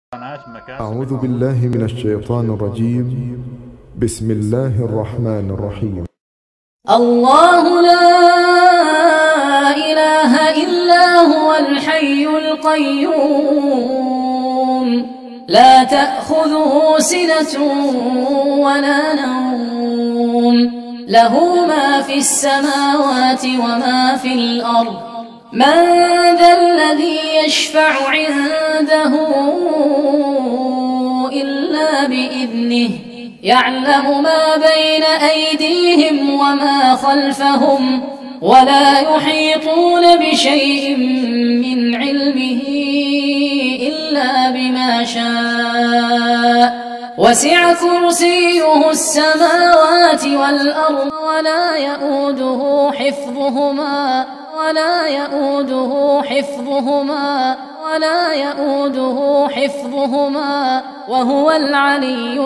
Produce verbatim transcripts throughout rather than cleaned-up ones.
أعوذ بالله من الشيطان الرجيم. بسم الله الرحمن الرحيم. الله لا إله إلا هو الحي القيوم لا تأخذه سنة ولا نوم له ما في السماوات وما في الأرض من ذا الذي يشفع عنده إلا بإذنه يعلم ما بين أيديهم وما خلفهم ولا يحيطون بشيء من علمه إلا بما شاء وسع كرسيه السماوات والأرض ولا يؤوده حفظهما ولا يؤوده حفظهما ولا يؤوده حفظهما وهو العلي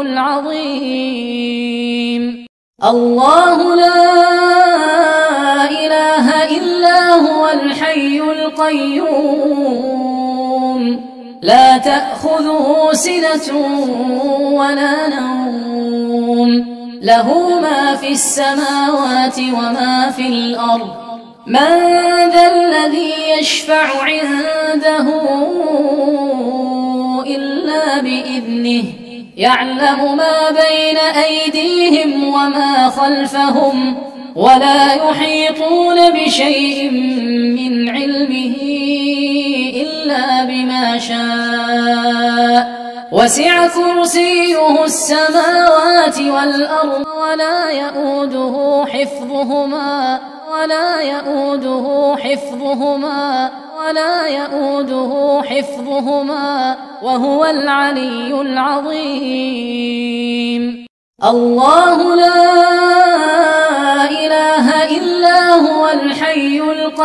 العظيم. الله لا إله إلا هو الحي القيوم لا تأخذه سنة ولا نوم له ما في السماوات وما في الأرض من ذا الذي يشفع عنده إلا بإذنه يعلم ما بين أيديهم وما خلفهم ولا يحيطون بشيء من علمه إلا بما شاء وسع كرسيه السماوات والأرض ولا يؤوده حفظهما ولا يؤوده حفظهما ولا يؤوده حفظهما وهو العلي العظيم. الله لا إله إلا هو الحي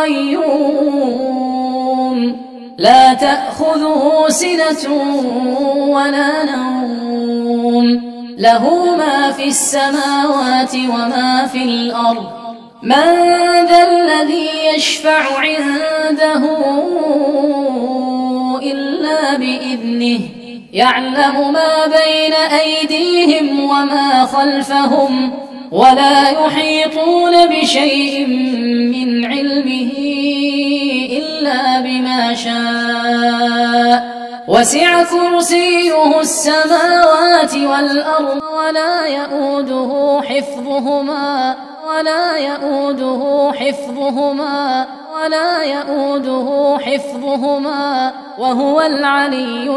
القيوم لا تأخذه سنة ولا نوم له ما في السماوات وما في الأرض من ذا الذي يشفع عنده إلا بإذنه يعلم ما بين أيديهم وما خلفهم ولا يحيطون بشيء من علمه إلا بما شاء وسع كرسيه السماوات والأرض ولا يؤوده حفظهما ولا يؤوده حفظهما ولا يؤوده حفظهما وهو العلي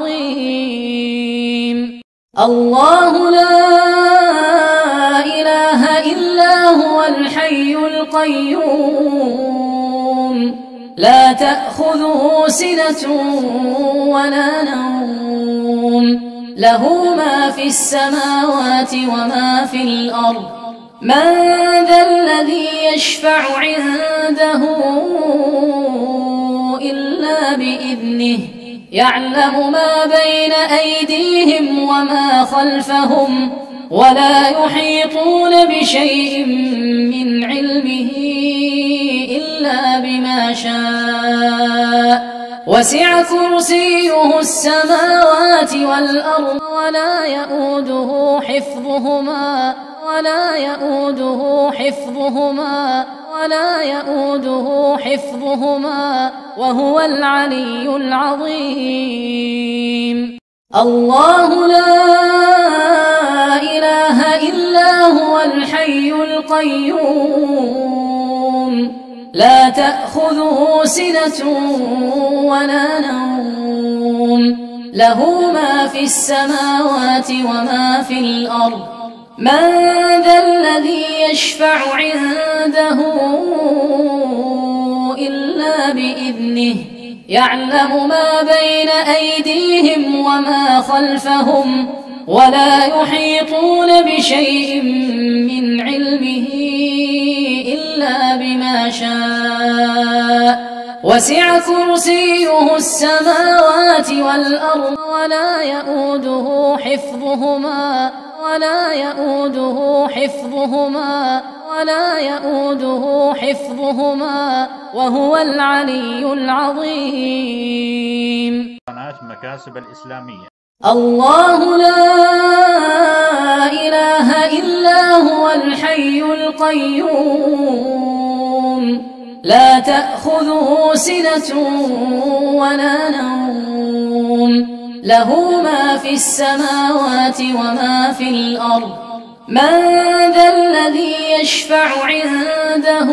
العظيم. الله لا إله إلا هو الحي القيوم لا تأخذه سنة ولا نوم له ما في السماوات وما في الأرض من ذا الذي يشفع عنده إلا بإذنه يعلم ما بين أيديهم وما خلفهم ولا يحيطون بشيء من علمه إلا بما شاء وسع كرسيه السماوات والأرض ولا يؤوده حفظهما ولا يؤوده حفظهما ولا يؤوده حفظهما وهو العلي العظيم. الله لا إله إلا هو الحي القيوم لا تأخذه سنة ولا نوم له ما في السماوات وما في الأرض من ذا الذي يشفع عنده إلا بإذنه يعلم ما بين أيديهم وما خلفهم ولا يحيطون بشيء من علمه إلا بما شاء وسع كرسيه السماوات والأرض ولا يؤوده حفظهما ولا يؤوده حفظهما ولا يؤوده حفظهما وهو العلي العظيم. قناة مكاسب الإسلامية. الله لا إله إلا هو الحي القيوم لا تأخذه سنة ولا نوم له ما في السماوات وما في الأرض من ذا الذي يشفع عنده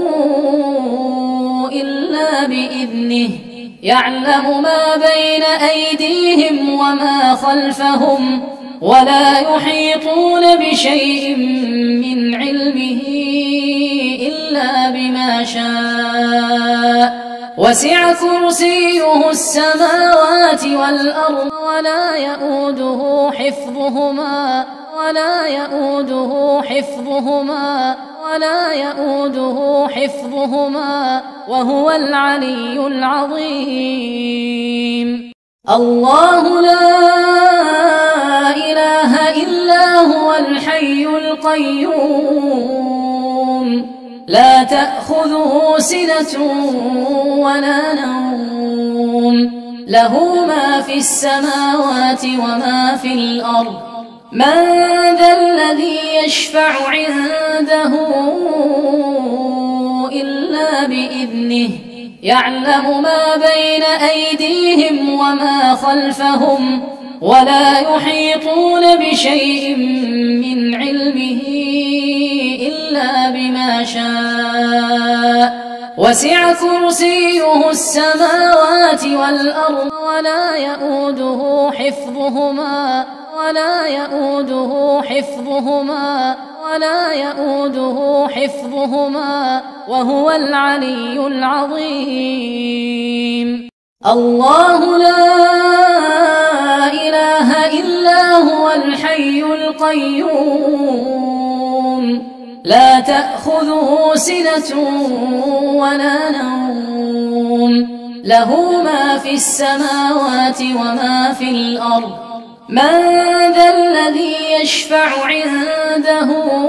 إلا بإذنه يعلم ما بين أيديهم وما خلفهم ولا يحيطون بشيء من علمه إلا بما شاء وسع كرسيه السماوات والأرض ولا يؤوده حفظهما ولا يؤوده حفظهما ولا يؤوده حفظهما وهو العلي العظيم. الله لا إله إلا هو الحي القيوم لا تأخذه سنة ولا نوم له ما في السماوات وما في الأرض من ذا الذي يشفع عنده إلا بإذنه يعلم ما بين أيديهم وما خلفهم ولا يحيطون بشيء من علمه إلا بما شاء وسع كرسيه السماوات والأرض ولا يؤوده حفظهما ولا يؤوده حفظهما ولا يؤوده حفظهما وهو العلي العظيم. الله لا إله إلا هو الحي القيوم لا تأخذه سنة ولا نوم له ما في السماوات وما في الأرض من ذا الذي يشفع عنده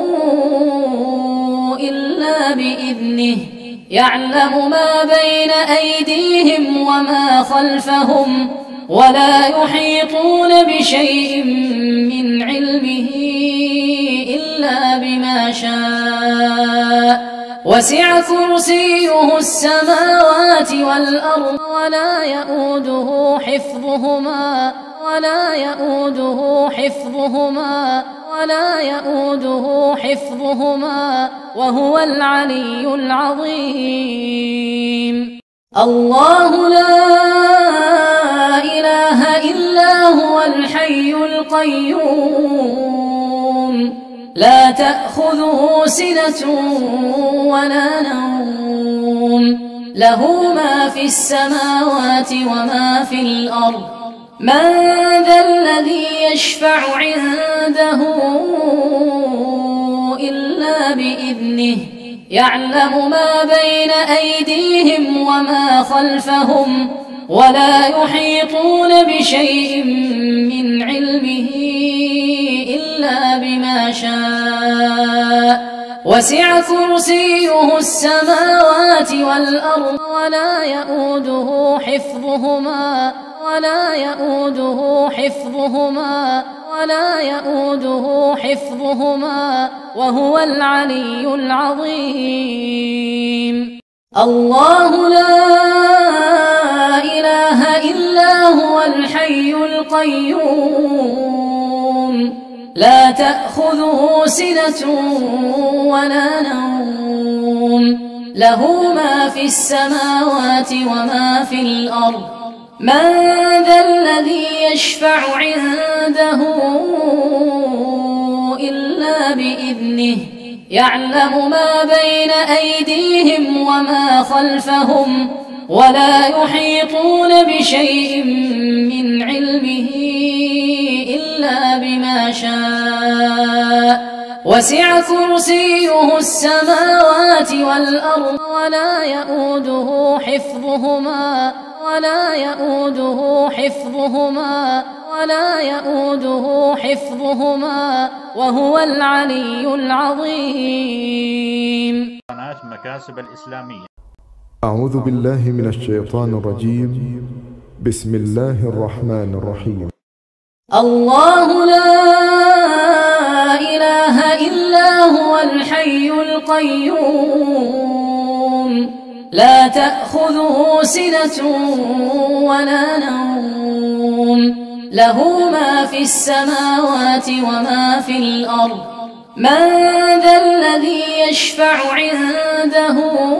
إلا بإذنه يعلم ما بين أيديهم وما خلفهم ولا يحيطون بشيء من علمه إلا بما شاء وسع كرسيه السماوات والأرض ولا يؤوده حفظهما ولا يؤوده حفظهما ولا يؤوده حفظهما وهو العلي العظيم. الله لا إله إلا هو الحي القيوم لا تأخذه سنة ولا نوم له ما في السماوات وما في الأرض من ذا الذي يشفع عنده إلا بإذنه يعلم ما بين أيديهم وما خلفهم ولا يحيطون بشيء من علمه إلا بما شاء وسع كرسيه السماوات والأرض ولا يؤوده حفظهما ولا يؤوده حفظهما ولا يؤوده حفظهما وهو العلي العظيم. الله لا إله إلا هو الحي القيوم لا تأخذه سنة ولا نوم له ما في السماوات وما في الأرض من ذا الذي يشفع عنده إلا بإذنه يعلم ما بين أيديهم وما خلفهم ولا يحيطون بشيء من علمه إلا بما شاء وسع كرسيه السماوات والأرض ولا يؤوده حفظهما ولا يؤوده حفظهما ولا يؤوده حفظهما وهو العلي العظيم. قناة مكاسب الإسلامية. أعوذ بالله من الشيطان الرجيم. بسم الله الرحمن الرحيم. الله لا إله إلا هو الحي القيوم لا تأخذه سنة ولا نوم له ما في السماوات وما في الأرض من ذا الذي يشفع عنده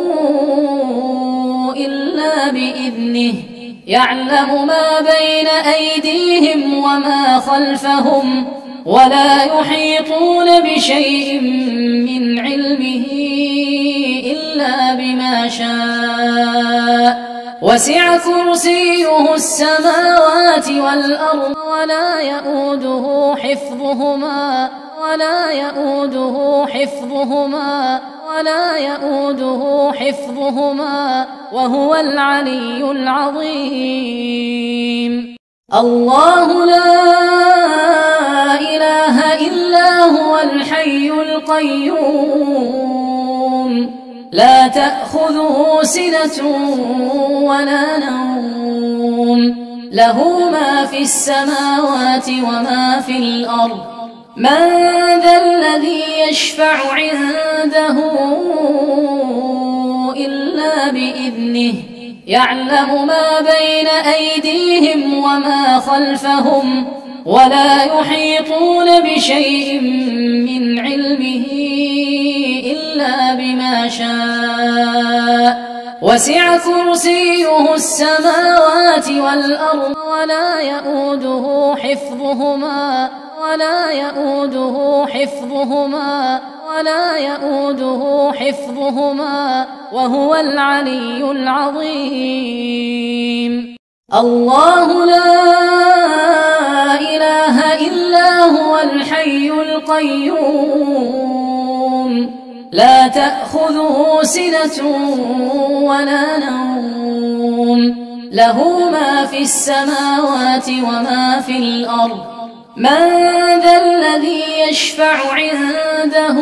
إلا بإذنه يعلم ما بين أيديهم وما خلفهم ولا يحيطون بشيء من علمه إلا بما شاء وسع كرسيه السماوات والأرض ولا يؤوده حفظهما ولا يؤوده حفظهما ولا يؤوده حفظهما وهو العلي العظيم. الله لا إله إلا هو الحي القيوم لا تأخذه سنة ولا نوم له ما في السماوات وما في الأرض من ذا الذي يشفع عنده إلا بإذنه يعلم ما بين أيديهم وما خلفهم ولا يحيطون بشيء من علمه إلا بما شاء وسع كرسيه السماوات والأرض ولا يؤوده حفظهما ولا يؤوده حفظهما ولا يؤوده حفظهما وهو العلي العظيم. الله لا إله إلا هو الحي القيوم لا تأخذه سنة ولا نوم له ما في السماوات وما في الأرض من ذا الذي يشفع عنده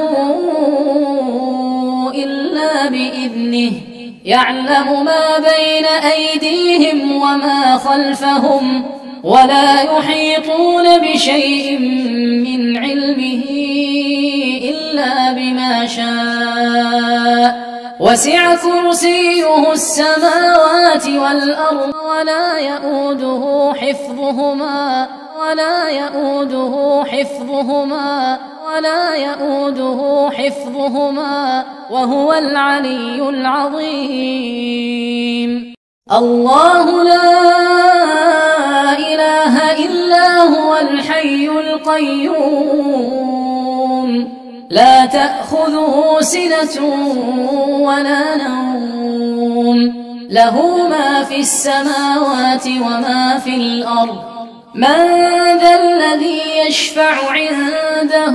إلا بإذنه يعلم ما بين أيديهم وما خلفهم ولا يحيطون بشيء من علمه إلا بما شاء وسع كرسيه السماوات والأرض ولا يؤوده حفظهما ولا يؤوده حفظهما ولا يؤوده حفظهما وهو العلي العظيم. الله لا إله إلا هو الحي القيوم لا تأخذه سنة ولا نوم له ما في السماوات وما في الأرض من ذا الذي يشفع عنده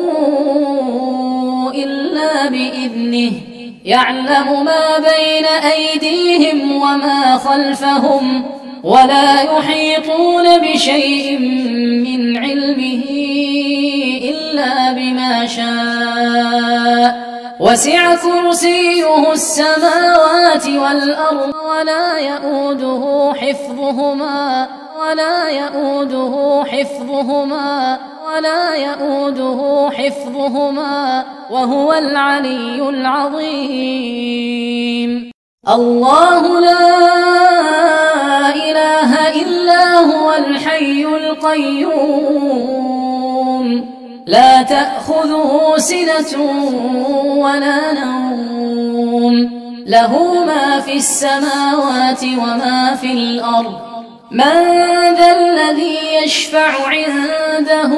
إلا بإذنه يعلم ما بين أيديهم وما خلفهم ولا يحيطون بشيء من علمه إلا بما شاء وسع كرسيه السماوات والأرض ولا يؤوده حفظهما ولا يؤوده حفظهما ولا يؤوده حفظهما وهو العلي العظيم. الله لا إله إلا هو الحي القيوم لا تأخذه سنة ولا نوم له ما في السماوات وما في الأرض من ذا الذي يشفع عنده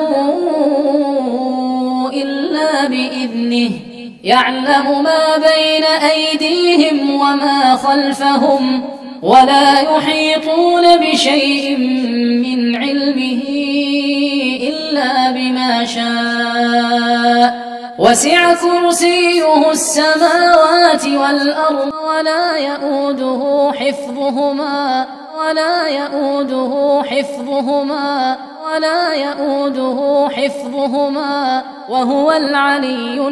إلا بإذنه يعلم ما بين أيديهم وما خلفهم ولا يحيطون بشيء من علمه إلا بما شاء وسع كرسيه السماوات والأرض ولا يؤوده حفظهما ولا يؤوده حفظهما ولا يؤوده حفظهما وهو العلي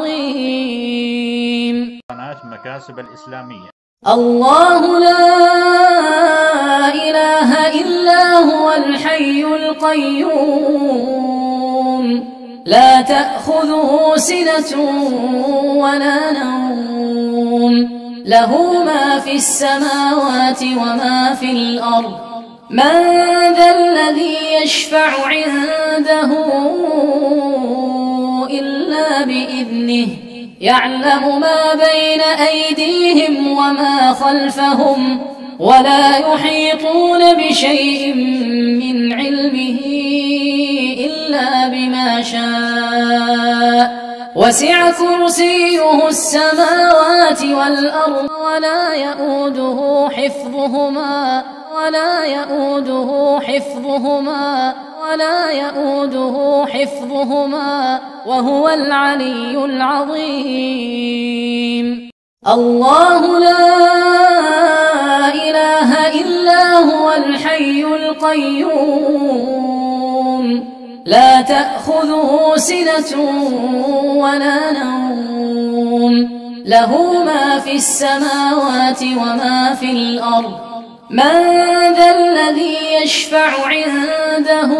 العظيم. قناة مكاسب الإسلامية. الله لا إله إلا هو الحي القيوم لا تأخذه سنة ولا نوم له ما في السماوات وما في الأرض من ذا الذي يشفع عنده إلا بإذنه يعلم ما بين أيديهم وما خلفهم ولا يحيطون بشيء من علمه إلا بما شاء وسع كرسيه السماوات والأرض ولا يؤوده حفظهما ولا يؤوده حفظهما ولا يؤوده حفظهما وهو العلي العظيم. الله لا إله إلا هو الحي القيوم لا تأخذه سنة ولا نوم له ما في السماوات وما في الأرض من ذا الذي يشفع عنده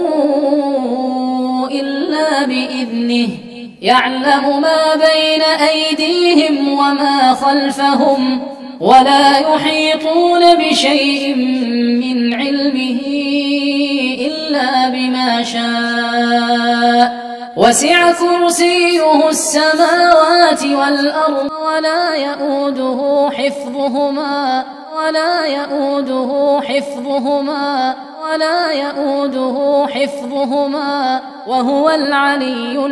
إلا بإذنه يعلم ما بين أيديهم وما خلفهم ولا يحيطون بشيء من علمه إلا بما شاء وسع كرسيه السماوات والأرض ولا يؤوده حفظهما ولا يؤوده حفظهما ولا يؤوده حفظهما وهو العلي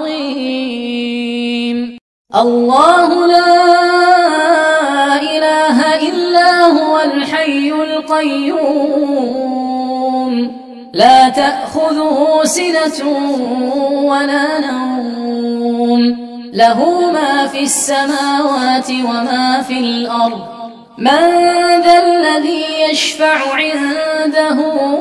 العظيم. الله لا إله إلا هو الحي القيوم لا تأخذه سنة ولا نوم له ما في السماوات وما في الأرض من ذا الذي يشفع عنده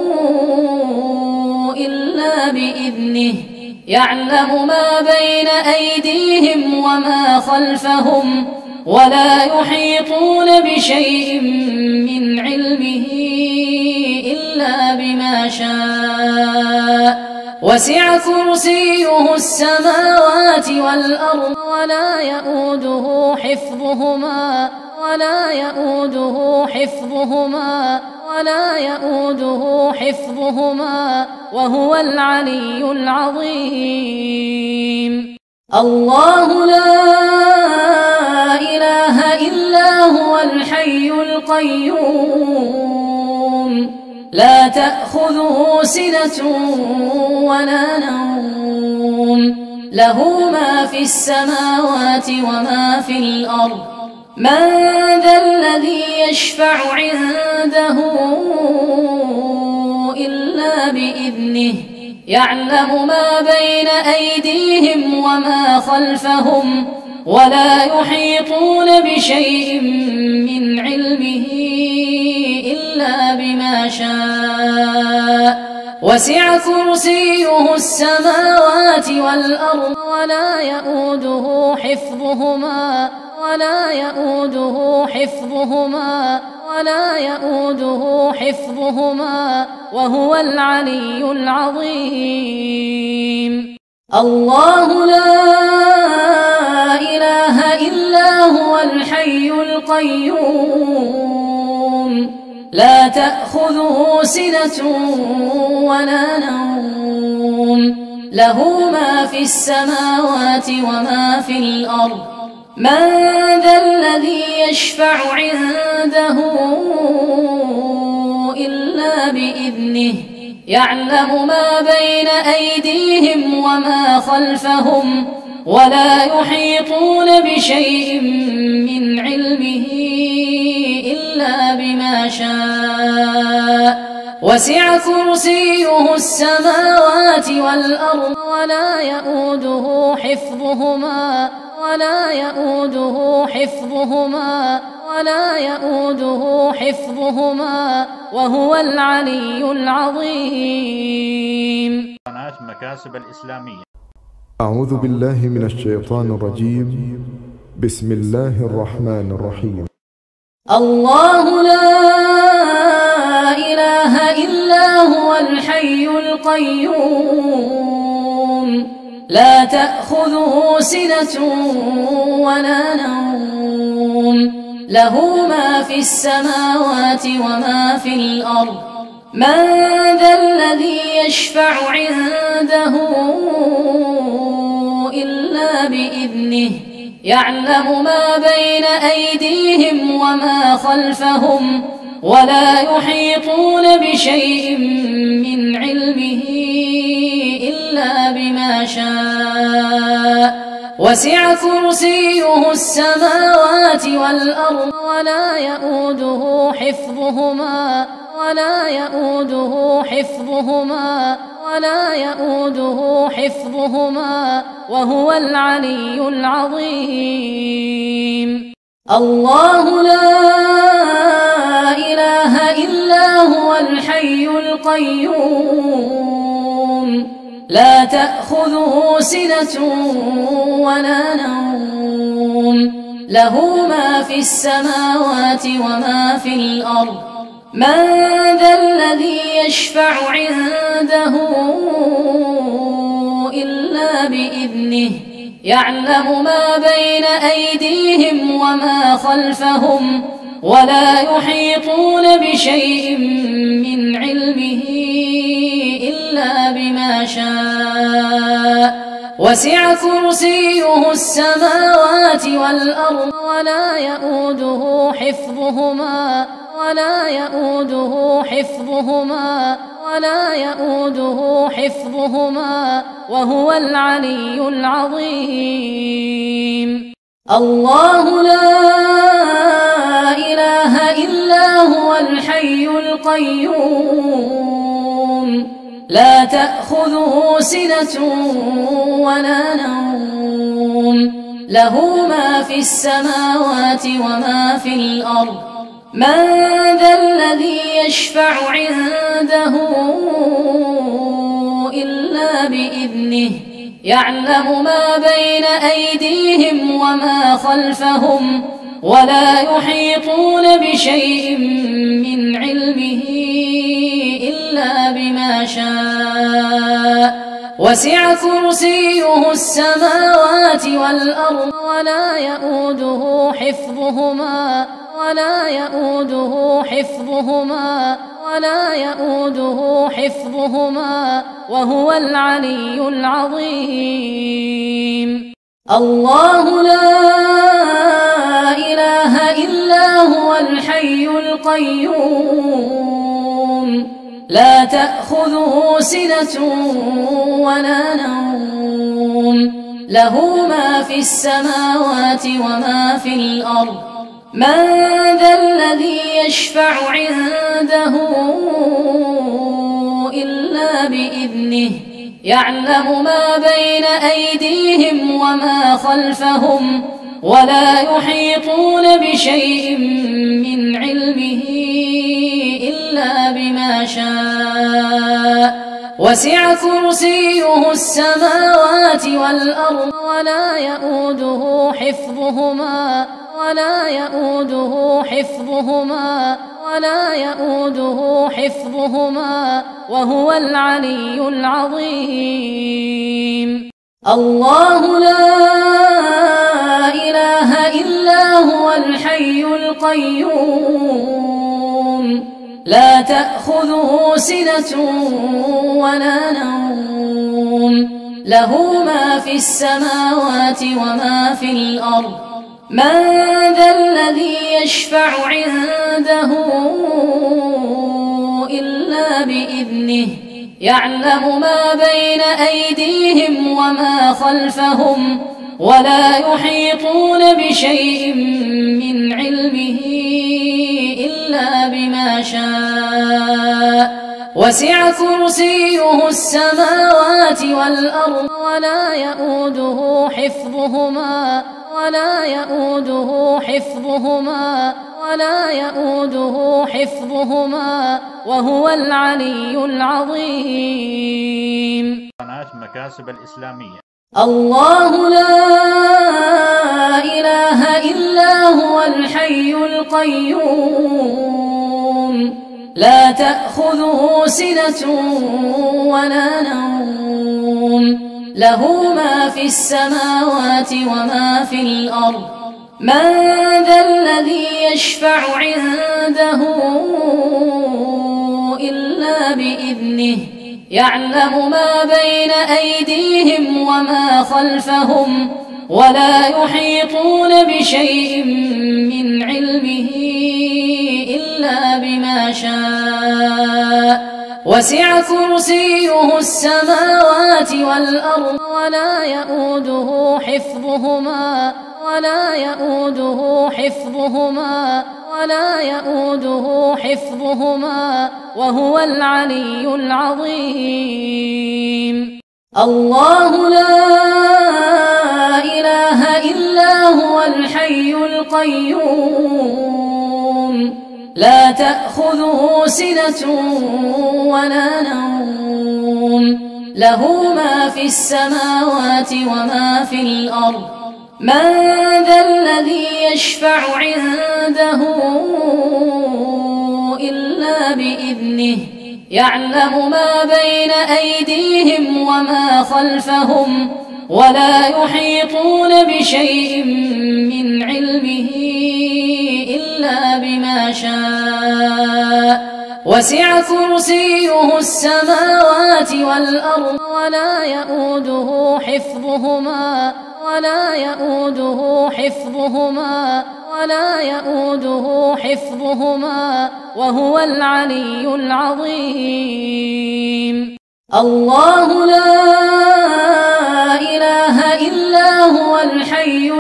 إلا بإذنه يعلم ما بين أيديهم وما خلفهم ولا يحيطون بشيء من علمه إلا بما شاء وسع كرسيه السماوات والأرض ولا يؤوده حفظهما ولا يؤوده حفظهما ولا يؤوده حفظهما وهو العلي العظيم. الله لا إله إلا هو الحي القيوم لا تأخذه سنة ولا نوم له ما في السماوات وما في الأرض من ذا الذي يشفع عنده إلا بإذنه يعلم ما بين أيديهم وما خلفهم ولا يحيطون بشيء من علمه إلا بما شاء وسع كرسيه السماوات والأرض ولا يؤوده حفظهما ولا يؤوده حفظهما ولا يؤوده حفظهما وهو العلي العظيم. الله لا إله إلا هو الحي القيوم لا تأخذه سنة ولا نوم له ما في السماوات وما في الأرض من ذا الذي يشفع عنده إلا بإذنه يعلم ما بين أيديهم وما خلفهم ولا يحيطون بشيء من علمه إلا بما شاء وسع كرسيه السماوات والأرض ولا يؤوده حفظهما ولا يؤوده حفظهما ولا يؤوده حفظهما وهو العلي العظيم. قناة مكاسب الإسلامية. أعوذ بالله من الشيطان الرجيم. بسم الله الرحمن الرحيم. الله لا إله إلا هو الحي القيوم لا تأخذه سنة ولا نوم له ما في السماوات وما في الأرض من ذا الذي يشفع عنده إلا بإذنه يعلم ما بين أيديهم وما خلفهم ولا يحيطون بشيء من علمه إلا بما شاء وسع كرسيه السماوات والأرض ولا يؤوده حفظهما ولا يؤوده حفظهما ولا يؤوده حفظهما وهو العلي العظيم. الله لا إله إلا هو الحي القيوم لا تأخذه سنة ولا نوم له ما في السماوات وما في الأرض من ذا الذي يشفع عنده إلا بإذنه يعلم ما بين أيديهم وما خلفهم ولا يحيطون بشيء من علمه إلا بما شاء وسع كرسيه السماوات والأرض ولا يؤوده حفظهما ولا يؤوده حفظهما ولا يؤوده حفظهما وهو العلي العظيم. الله لا إله إلا هو الحي القيوم لا تأخذه سنة ولا نوم له ما في السماوات وما في الأرض من ذا الذي يشفع عنده إلا بإذنه يعلم ما بين أيديهم وما خلفهم ولا يحيطون بشيء من علمه إلا بما شاء وسع كرسيه السماوات والأرض ولا يؤوده حفظهما ولا يؤوده حفظهما ولا يؤوده حفظهما وهو العلي العظيم. الله لا إله إلا هو الحي القيوم لا تأخذه سنة ولا نوم له ما في السماوات وما في الأرض من ذا الذي يشفع عنده إلا بإذنه يعلم ما بين أيديهم وما خلفهم ولا يحيطون بشيء من علمه إلا بما شاء وسع كرسيه السماوات والأرض ولا يؤوده حفظهما ولا يؤوده حفظهما ولا يؤوده حفظهما وهو العلي العظيم. الله لا إله إلا هو الحي القيوم لا تأخذه سنة ولا نوم له ما في السماوات وما في الأرض من ذا الذي يشفع عنده إلا بإذنه يعلم ما بين أيديهم وما خلفهم ولا يحيطون بشيء من علمه إلا بما شاء وسع كرسيه السماوات والأرض ولا يؤوده حفظهما ولا يؤوده حفظهما ولا يؤوده حفظهما وهو العلي العظيم. قناة مكاسب الإسلامية. الله لا إله إلا هو الحي القيوم لا تأخذه سنة ولا نوم له ما في السماوات وما في الأرض من ذا الذي يشفع عنده إلا بإذنه يعلم ما بين أيديهم وما خلفهم ولا يحيطون بشيء من علمه إلا بما شاء وسع كرسيه السماوات والأرض ولا يؤوده حفظهما ولا يؤوده حفظهما ولا يؤوده حفظهما وهو العلي العظيم. الله لا إله إلا هو الحي القيوم لا تأخذه سنة ولا نوم له ما في السماوات وما في الأرض من ذا الذي يشفع عنده إلا بإذنه يعلم ما بين أيديهم وما خلفهم ولا يحيطون بشيء من علمه إلا بما شاء وسع كرسيه السماوات والأرض ولا يؤوده حفظهما ولا يؤوده حفظهما ولا يؤوده حفظهما وهو العلي العظيم. الله لا إله إلا هو الحي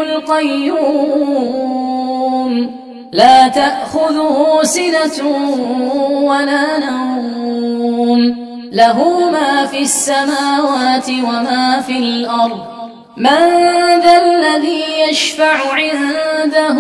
القيوم لا تأخذه سنة ولا نوم له ما في السماوات وما في الأرض من ذا الذي يشفع عنده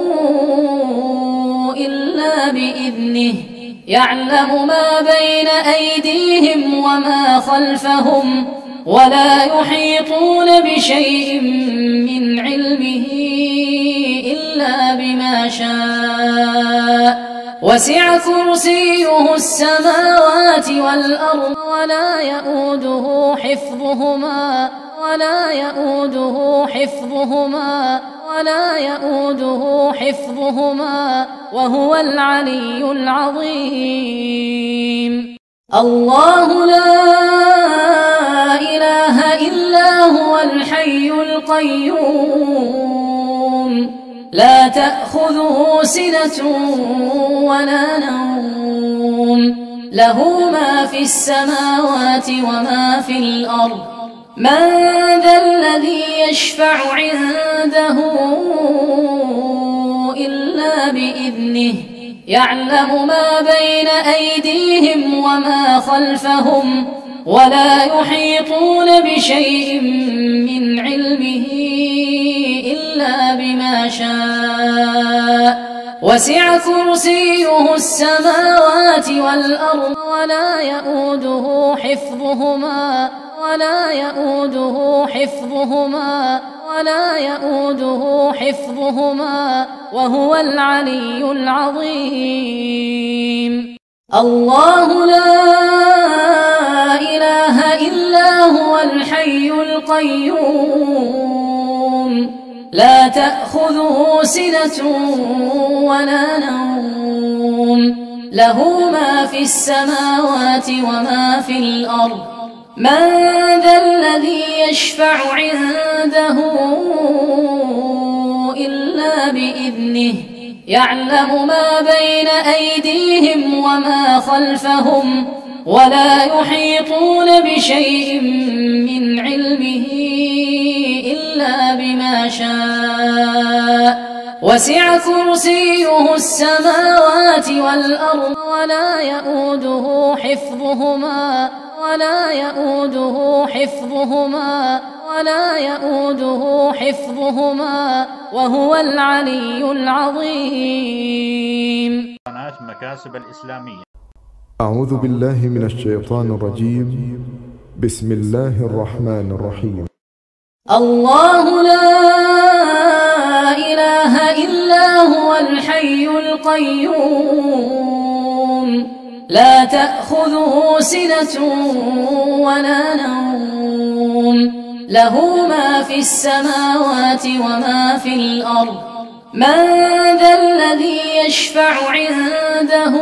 إلا بإذنه يعلم ما بين أيديهم وما خلفهم ولا يحيطون بشيء من علمه إلا بما شاء وسع كرسيه السماوات والأرض ولا يؤوده حفظهما ولا يؤوده حفظهما ولا يؤوده حفظهما وهو العلي العظيم. الله لا إله إلا هو الحي القيوم لا تأخذه سنة ولا نوم له ما في السماوات وما في الأرض من ذا الذي يشفع عنده إلا بإذنه يعلم ما بين أيديهم وما خلفهم ولا يحيطون بشيء من علمه إلا بما شاء وسع كرسيه السماوات والأرض ولا يؤوده حفظهما ولا يؤوده حفظهما ولا يؤوده حفظهما وهو العلي العظيم. الله لا إله إلا هو الحي القيوم لا تأخذه سنة ولا نوم له ما في السماوات وما في الأرض من ذا الذي يشفع عنده إلا بإذنه يعلم ما بين أيديهم وما خلفهم ولا يحيطون بشيء من علمه إلا بما شاء وسع كرسيه السماوات والأرض ولا يؤوده حفظهما ولا يؤوده حفظهما ولا يؤوده حفظهما وهو العلي العظيم. قناة مكاسب الإسلامية. أعوذ بالله من الشيطان الرجيم. بسم الله الرحمن الرحيم. الله لا إله إلا هو الحي القيوم لا تأخذه سنة ولا نوم له ما في السماوات وما في الأرض من ذا الذي يشفع عنده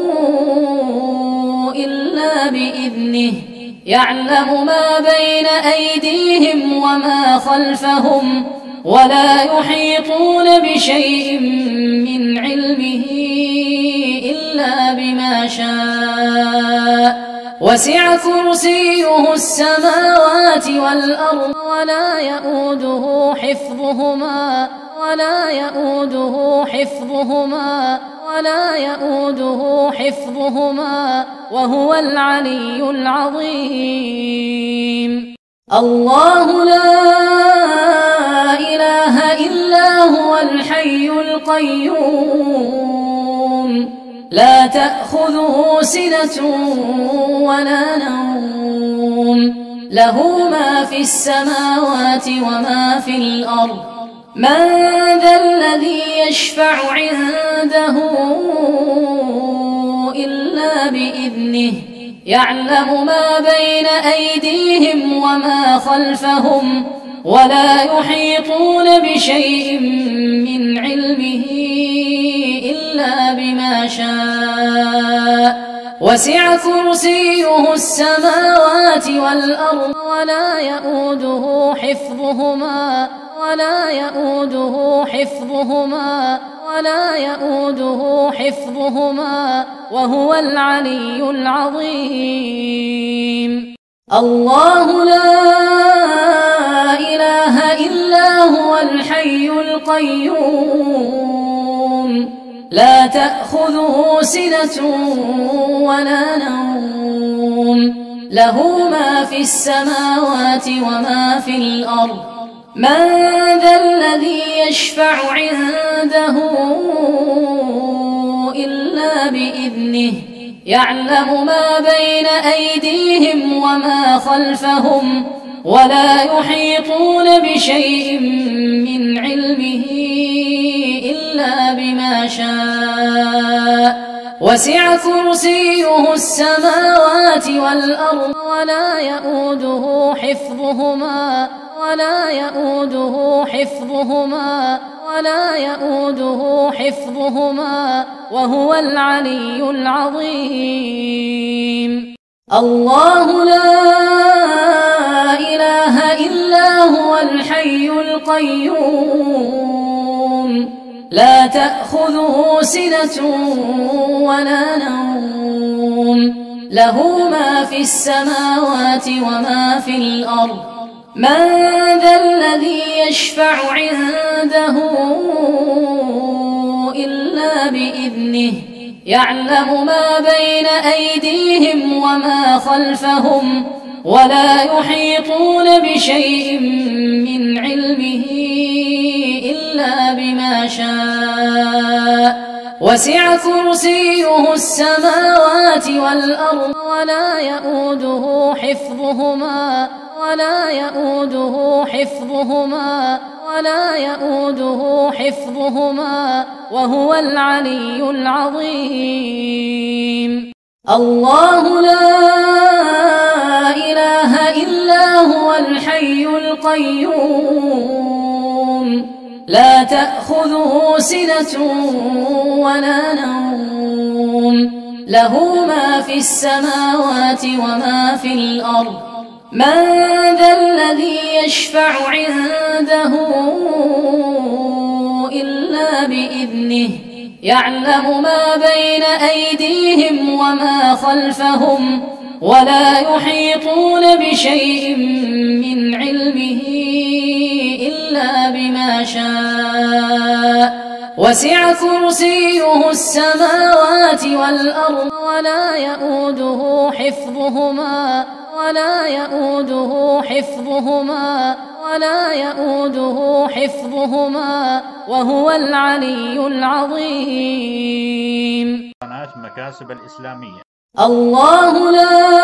إلا بإذنه يعلم ما بين أيديهم وما خلفهم ولا يحيطون بشيء من علمه إلا بما شاء وسع كرسيه السماوات والأرض ولا يؤوده حفظهما ولا يؤوده حفظهما ولا يؤوده حفظهما وهو العلي العظيم. الله لا إله إلا هو الحي القيوم لا تأخذه سنة ولا نوم له ما في السماوات وما في الأرض من ذا الذي يشفع عنده إلا بإذنه يعلم ما بين أيديهم وما خلفهم ولا يحيطون بشيء من علمه إلا بما شاء وسع كرسيه السماوات والأرض ولا يؤوده حفظهما ولا يؤوده حفظهما ولا يؤوده حفظهما وهو العلي العظيم. الله لا إله إلا هو الحي القيوم لا تأخذه سنة ولا نوم له ما في السماوات وما في الأرض من ذا الذي يشفع عنده إلا بإذنه يعلم ما بين أيديهم وما خلفهم ولا يحيطون بشيء من علمه إلا بما شاء وسع كرسيه السماوات والأرض ولا يؤوده حفظهما ولا يؤوده حفظهما ولا يؤوده حفظهما وهو العلي العظيم. الله لا إله إلا هو الحي القيوم لا تأخذه سنة ولا نوم له ما في السماوات وما في الأرض من ذا الذي يشفع عنده إلا بإذنه يعلم ما بين أيديهم وما خلفهم ولا يحيطون بشيء من علمه إلا بما شاء وسع كرسيه السماوات والأرض ولا يؤوده حفظهما ولا يؤوده حفظهما ولا يؤوده حفظهما وهو العلي العظيم. الله لا إله إلا هو الحي القيوم لا تأخذه سنة ولا نوم له ما في السماوات وما في الأرض من ذا الذي يشفع عنده إلا بإذنه يعلم ما بين أيديهم وما خلفهم ولا يحيطون بشيء من علمه إلا بما شاء وسع كرسيه السماوات والأرض ولا يؤوده حفظهما ولا يؤوده حفظهما ولا يؤوده حفظهما وهو العلي العظيم. قناة مكاسب الإسلامية. الله لا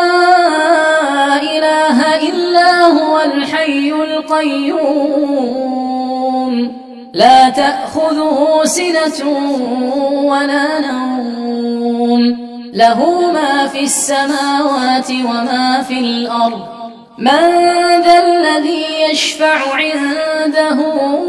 إله إلا هو الحي القيوم لا تأخذه سنة ولا نوم له ما في السماوات وما في الأرض من ذا الذي يشفع عنده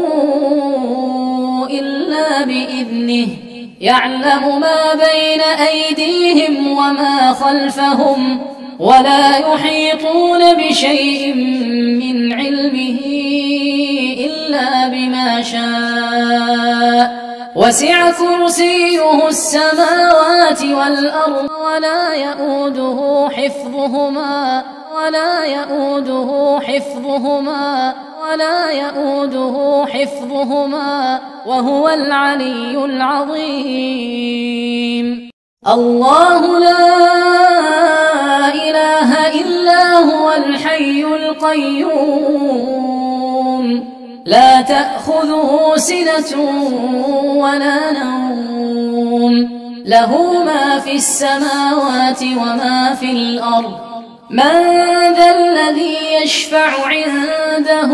إلا بإذنه يعلم ما بين أيديهم وما خلفهم ولا يحيطون بشيء من علمه إلا بما شاء وسع كرسيه السماوات والأرض ولا يؤوده حفظهما ولا يؤوده حفظهما ولا يؤوده حفظهما وهو العلي العظيم. الله لا إله إلا هو الحي القيوم لا تأخذه سنة ولا نوم له ما في السماوات وما في الأرض من ذا الذي يشفع عنده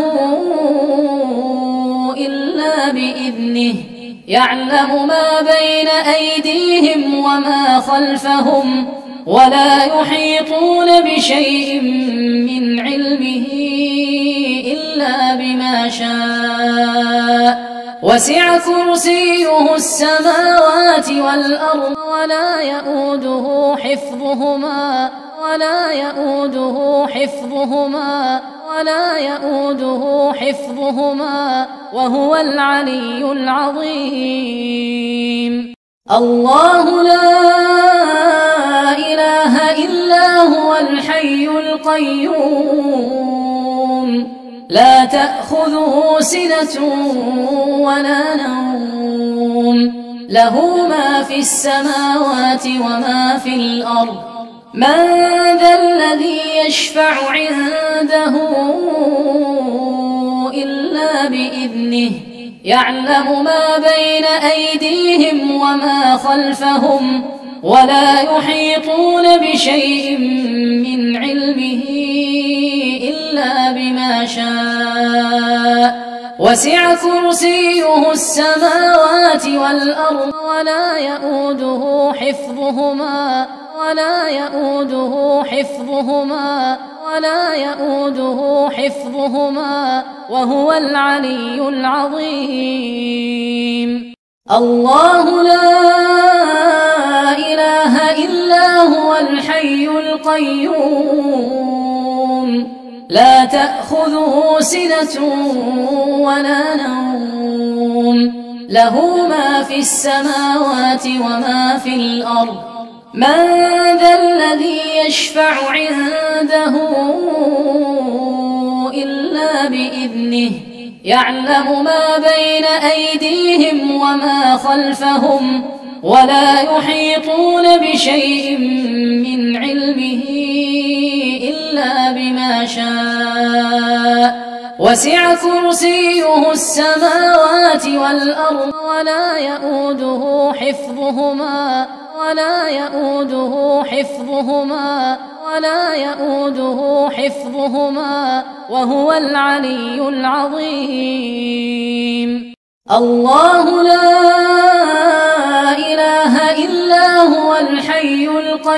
إلا بإذنه يعلم ما بين أيديهم وما خلفهم ولا يحيطون بشيء من علمه إلا بما شاء وسع كرسيه السماوات والأرض ولا يؤوده حفظهما ولا يؤوده حفظهما ولا يؤوده حفظهما وهو العلي العظيم. الله لا إله إلا هو الحي القيوم لا تأخذه سنة ولا نوم له ما في السماوات وما في الأرض من ذا الذي يشفع عنده إلا بإذنه يعلم ما بين أيديهم وما خلفهم ولا يحيطون بشيء من علمه إلا بما شاء وسع كرسيه السماوات والأرض ولا يؤوده حفظهما ولا يؤوده حفظهما ولا يؤوده حفظهما وهو العلي العظيم. الله لا إله إلا هو الحي القيوم لا تأخذه سنة ولا نوم له ما في السماوات وما في الأرض من ذا الذي يشفع عنده إلا بإذنه يعلم ما بين أيديهم وما خلفهم ولا يحيطون بشيء من علمه إلا بما شاء وسع كرسيه السماوات والأرض ولا يؤوده حفظهما ولا يؤوده حفظهما ولا يؤوده حفظهما وهو العلي العظيم. الله لا إله إلا هو الحي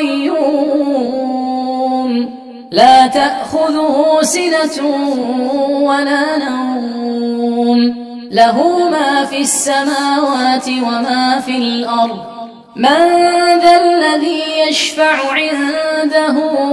القيوم لا تأخذه سنة ولا نوم له ما في السماوات وما في الأرض من ذا الذي يشفع عنده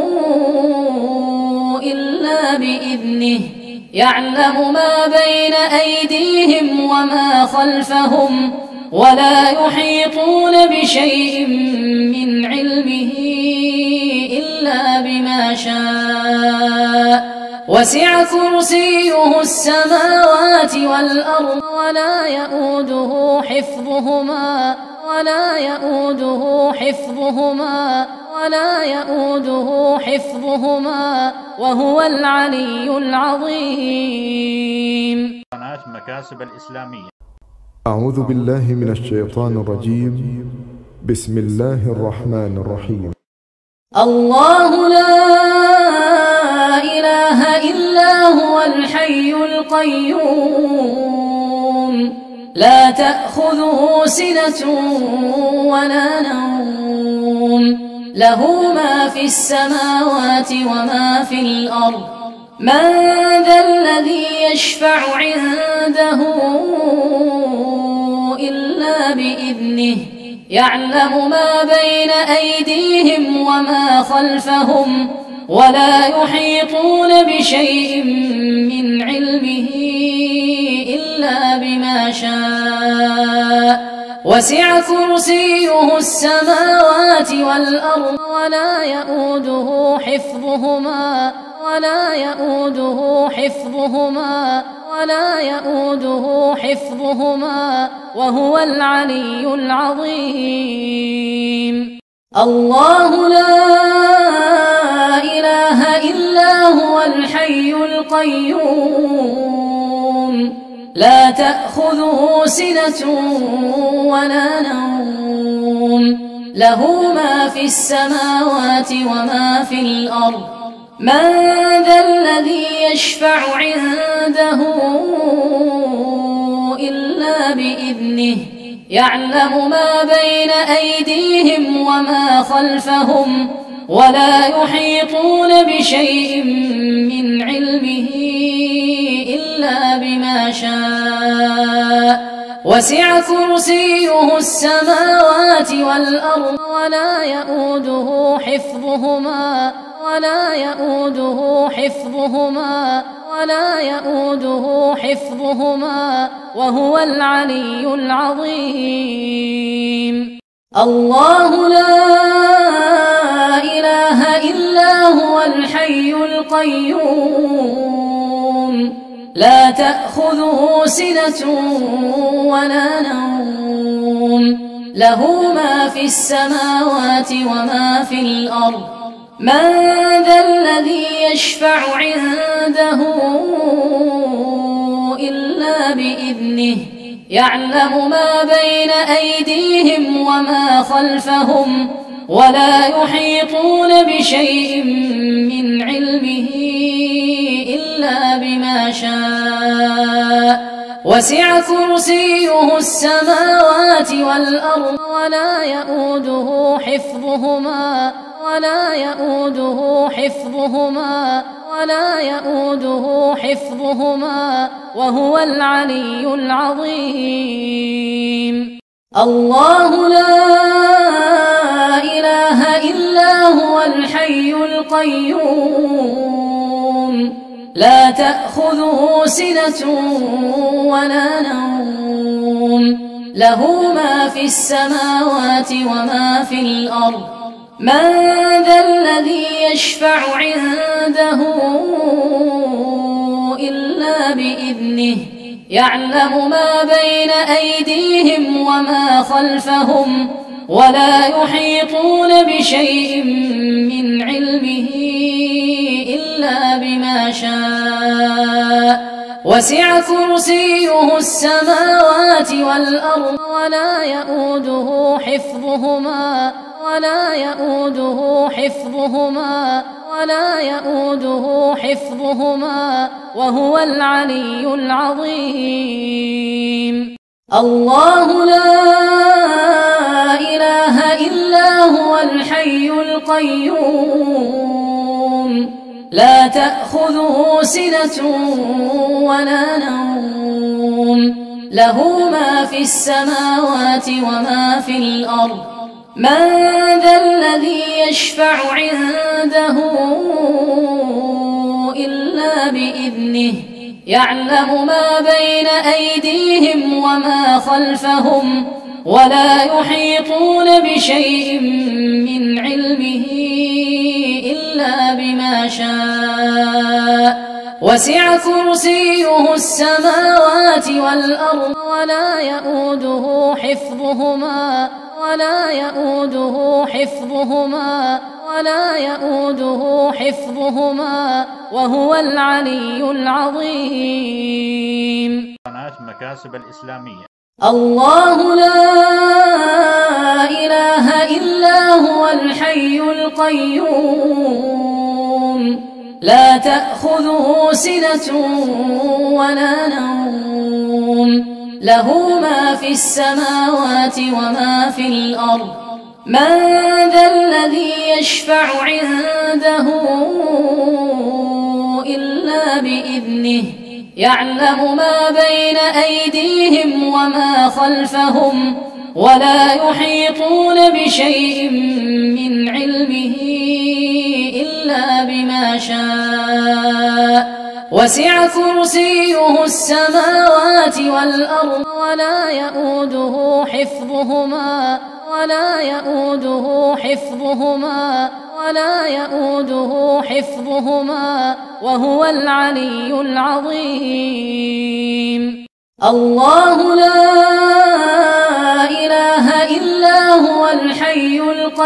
إلا بإذنه يعلم ما بين أيديهم وما خلفهم ولا يحيطون بشيء من علمه إلا بما شاء وسع كرسيه السماوات والأرض ولا يؤوده حفظهما ولا يؤوده حفظهما ولا يؤوده حفظهما وهو العلي العظيم. قناة مكاسب الإسلامية. أعوذ بالله من الشيطان الرجيم. بسم الله الرحمن الرحيم. الله لا إله إلا هو الحي القيوم لا تأخذه سنة ولا نوم له ما في السماوات وما في الأرض من ذا الذي يشفع عنده إلا بإذنه يعلم ما بين أيديهم وما خلفهم ولا يحيطون بشيء من علمه إلا بما شاء وسع كرسيه السماوات والأرض ولا يؤوده حفظهما ولا يؤوده حفظهما ولا يؤوده حفظهما وهو العلي العظيم. الله لا إله إلا هو الحي القيوم لا تأخذه سنة ولا نوم له ما في السماوات وما في الأرض من ذا الذي يشفع عنده إلا بإذنه يعلم ما بين أيديهم وما خلفهم ولا يحيطون بشيء من علمه إلا بما شاء وسع كرسيه السماوات والأرض ولا يؤوده حفظهما ولا يؤوده حفظهما ولا يؤوده حفظهما وهو العلي العظيم. الله لا إله إلا هو الحي القيوم لا تأخذه سنة ولا نوم له ما في السماوات وما في الأرض من ذا الذي يشفع عنده إلا بإذنه يعلم ما بين أيديهم وما خلفهم ولا يحيطون بشيء من علمه إلا بما شاء وسع كرسيه السماوات والأرض ولا يؤوده حفظهما ولا يؤوده حفظهما ولا يؤوده حفظهما وهو العلي العظيم. الله لا إله إلا هو الحي القيوم لا تأخذه سنة ولا نوم له ما في السماوات وما في الأرض من ذا الذي يشفع عنده إلا بإذنه يعلم ما بين أيديهم وما خلفهم ولا يحيطون بشيء من علمه إلا بما شاء وسع كرسيه السماوات والأرض ولا يؤوده حفظهما ولا يؤوده حفظهما ولا يؤوده حفظهما وهو العلي العظيم. الله لا إله إلا هو الحي القيوم لا تأخذه سنة ولا نوم له ما في السماوات وما في الأرض من ذا الذي يشفع عنده إلا بإذنه يعلم ما بين أيديهم وما خلفهم ولا يحيطون بشيء من علمه إلا بما شاء وسع كرسيه السماوات والأرض ولا يؤوده حفظهما ولا يؤوده حفظهما ولا يؤوده حفظهما وهو العلي العظيم. قناة مكاسب الإسلامية. الله لا إله إلا هو الحي القيوم لا تأخذه سنة ولا نوم له ما في السماوات وما في الأرض من ذا الذي يشفع عنده إلا بإذنه يعلم ما بين أيديهم وما خلفهم ولا يحيطون بشيء من علمه إلا بما شاء وسع كرسيه السماوات والأرض ولا يؤوده حفظهما ولا يؤوده حفظهما ولا يؤوده حفظهما وهو العلي العظيم. الله لا إله إلا هو الحي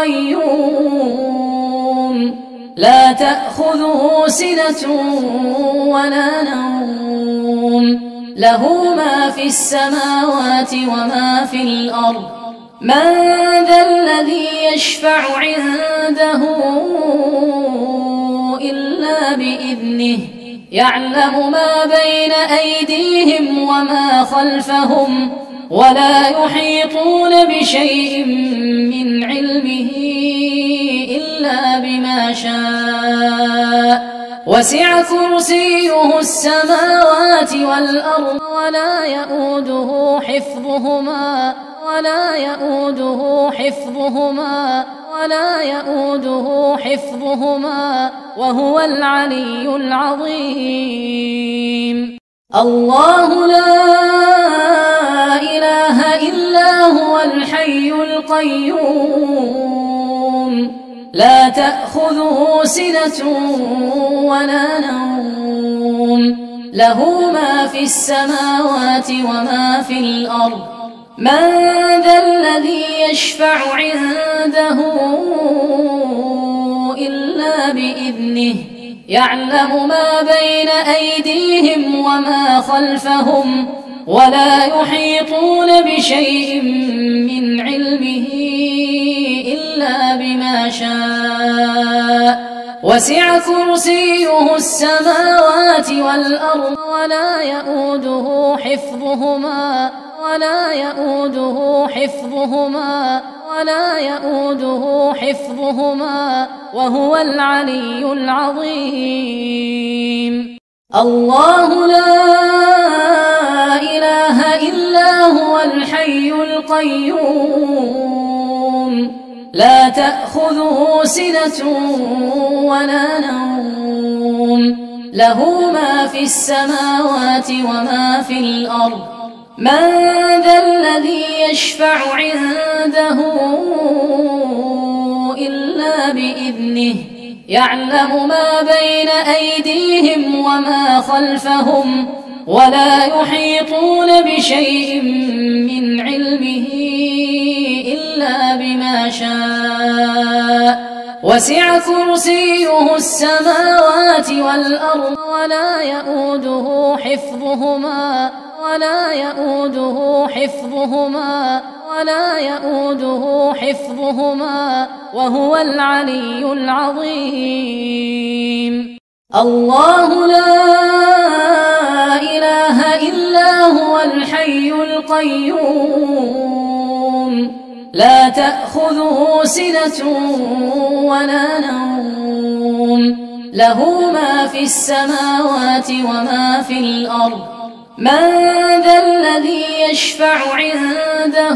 القيوم لا تأخذه سنة ولا نوم له ما في السماوات وما في الأرض من ذا الذي يشفع عنده إلا بإذنه يعلم ما بين أيديهم وما خلفهم ولا يحيطون بشيء من علمه إلا بما شاء وسع كرسيه السماوات والأرض ولا يؤوده حفظهما ولا يؤوده حفظهما ولا يؤوده حفظهما وهو العلي العظيم. الله لا إله إلا هو الحي القيوم لا تأخذه سنة ولا نوم له ما في السماوات وما في الأرض من ذا الذي يشفع عنده إلا بإذنه يعلم ما بين أيديهم وما خلفهم ولا يحيطون بشيء من علمه إلا بما شاء وسع كرسيه السماوات والأرض ولا يؤوده حفظهما ولا يؤوده حفظهما ولا يؤوده حفظهما وهو العلي العظيم. الله لا إله إلا هو الحي القيوم لا تأخذه سنة ولا نوم له ما في السماوات وما في الأرض من ذا الذي يشفع عنده إلا بإذنه يعلم ما بين أيديهم وما خلفهم ولا يحيطون بشيء من علمه إلا بما شاء وسع كرسيه السماوات والأرض ولا يؤوده حفظهما ولا يؤوده حفظهما ولا يؤوده حفظهما وهو العلي العظيم. الله لا إله إلا هو الحي القيوم لا تأخذه سنة ولا نوم له ما في السماوات وما في الأرض من ذا الذي يشفع عنده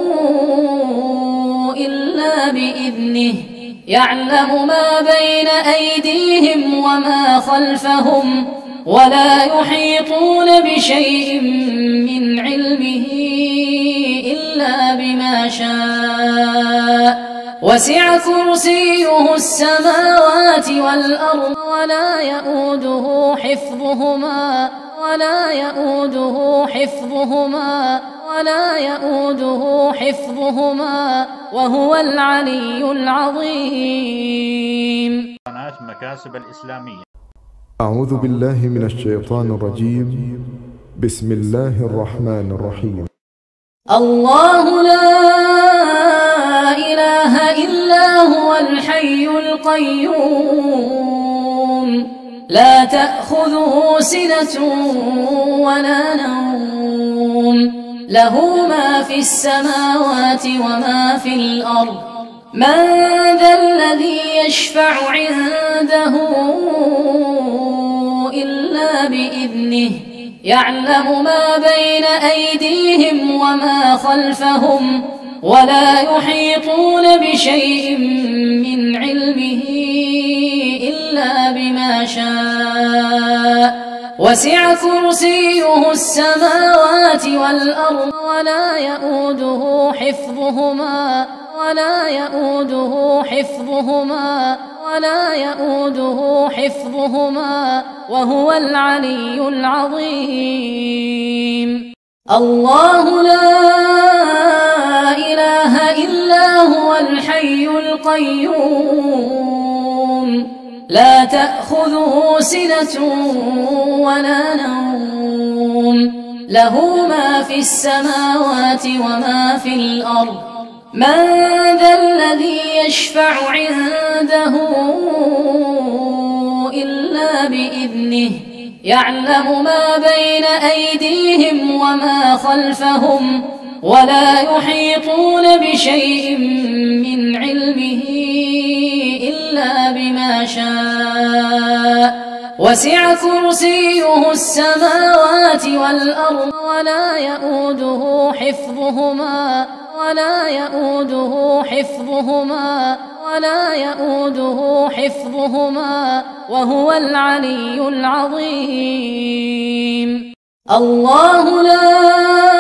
إلا بإذنه يعلم ما بين أيديهم وما خلفهم ولا يحيطون بشيء من علمه إلا بما شاء وسع كرسيه السماوات والأرض ولا يؤوده حفظهما ولا يؤوده حفظهما ولا يؤوده حفظهما وهو العلي العظيم. قناة مكاسب الإسلامية. أعوذ بالله من الشيطان الرجيم. بسم الله الرحمن الرحيم. الله لا إله إلا هو الحي القيوم لا تأخذه سنة ولا نوم له ما في السماوات وما في الأرض من ذا الذي يشفع عنده إلا بإذنه يعلم ما بين أيديهم وما خلفهم ولا يحيطون بشيء من علمه إلا بما شاء وسع كرسيه السماوات والأرض ولا يؤوده حفظهما ولا يؤوده حفظهما ولا يؤوده حفظهما وهو العلي العظيم. الله لا إله إلا هو الحي القيوم لا تأخذه سنة ولا نوم له ما في السماوات وما في الأرض من ذا الذي يشفع عنده إلا بإذنه يعلم ما بين أيديهم وما خلفهم ولا يحيطون بشيء من علمه إلا بما شاء وسع كرسيه السماوات والأرض ولا يؤوده حفظهما ولا يؤوده حفظهما ولا يؤوده حفظهما وهو العلي العظيم. الله لا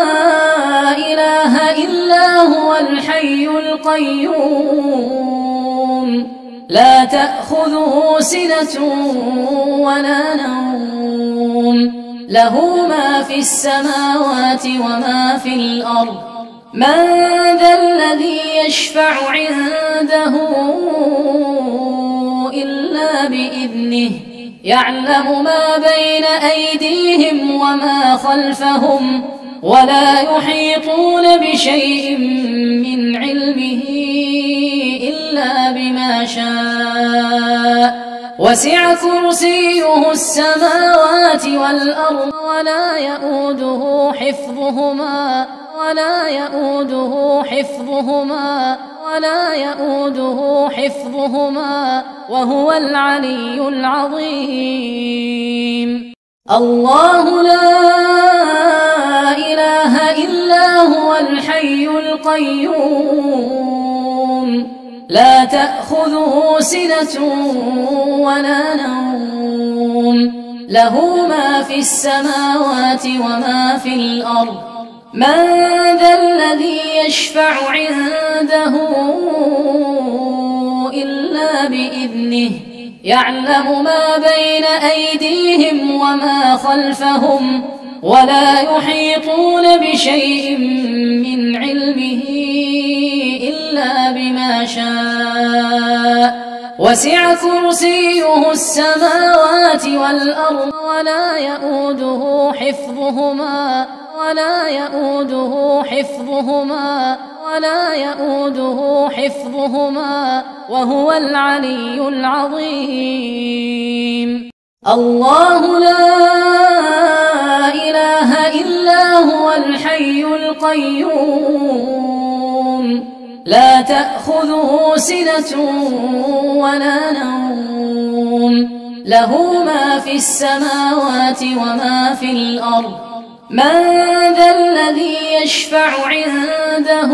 إله إلا هو الحي القيوم لا تأخذه سنة ولا نوم له ما في السماوات وما في الأرض من ذا الذي يشفع عنده إلا بإذنه يعلم ما بين أيديهم وما خلفهم ولا يحيطون بشيء من علمه إلا بما شاء وسع كرسيه السماوات والأرض ولا يؤوده حفظهما ولا يؤوده حفظهما ولا يؤوده حفظهما وهو العلي العظيم. الله لا إله إلا هو الحي القيوم لا تأخذه سنة ولا نوم له ما في السماوات وما في الأرض من ذا الذي يشفع عنده إلا بإذنه يعلم ما بين أيديهم وما خلفهم ولا يحيطون بشيء من علمه إلا بما شاء وسع كرسيه السماوات والأرض ولا يؤوده حفظهما ولا يؤوده حفظهما ولا يؤوده حفظهما وهو العلي العظيم. الله لا إله إلا هو الحي القيوم لا تأخذه سنة ولا نوم له ما في السماوات وما في الأرض من ذا الذي يشفع عنده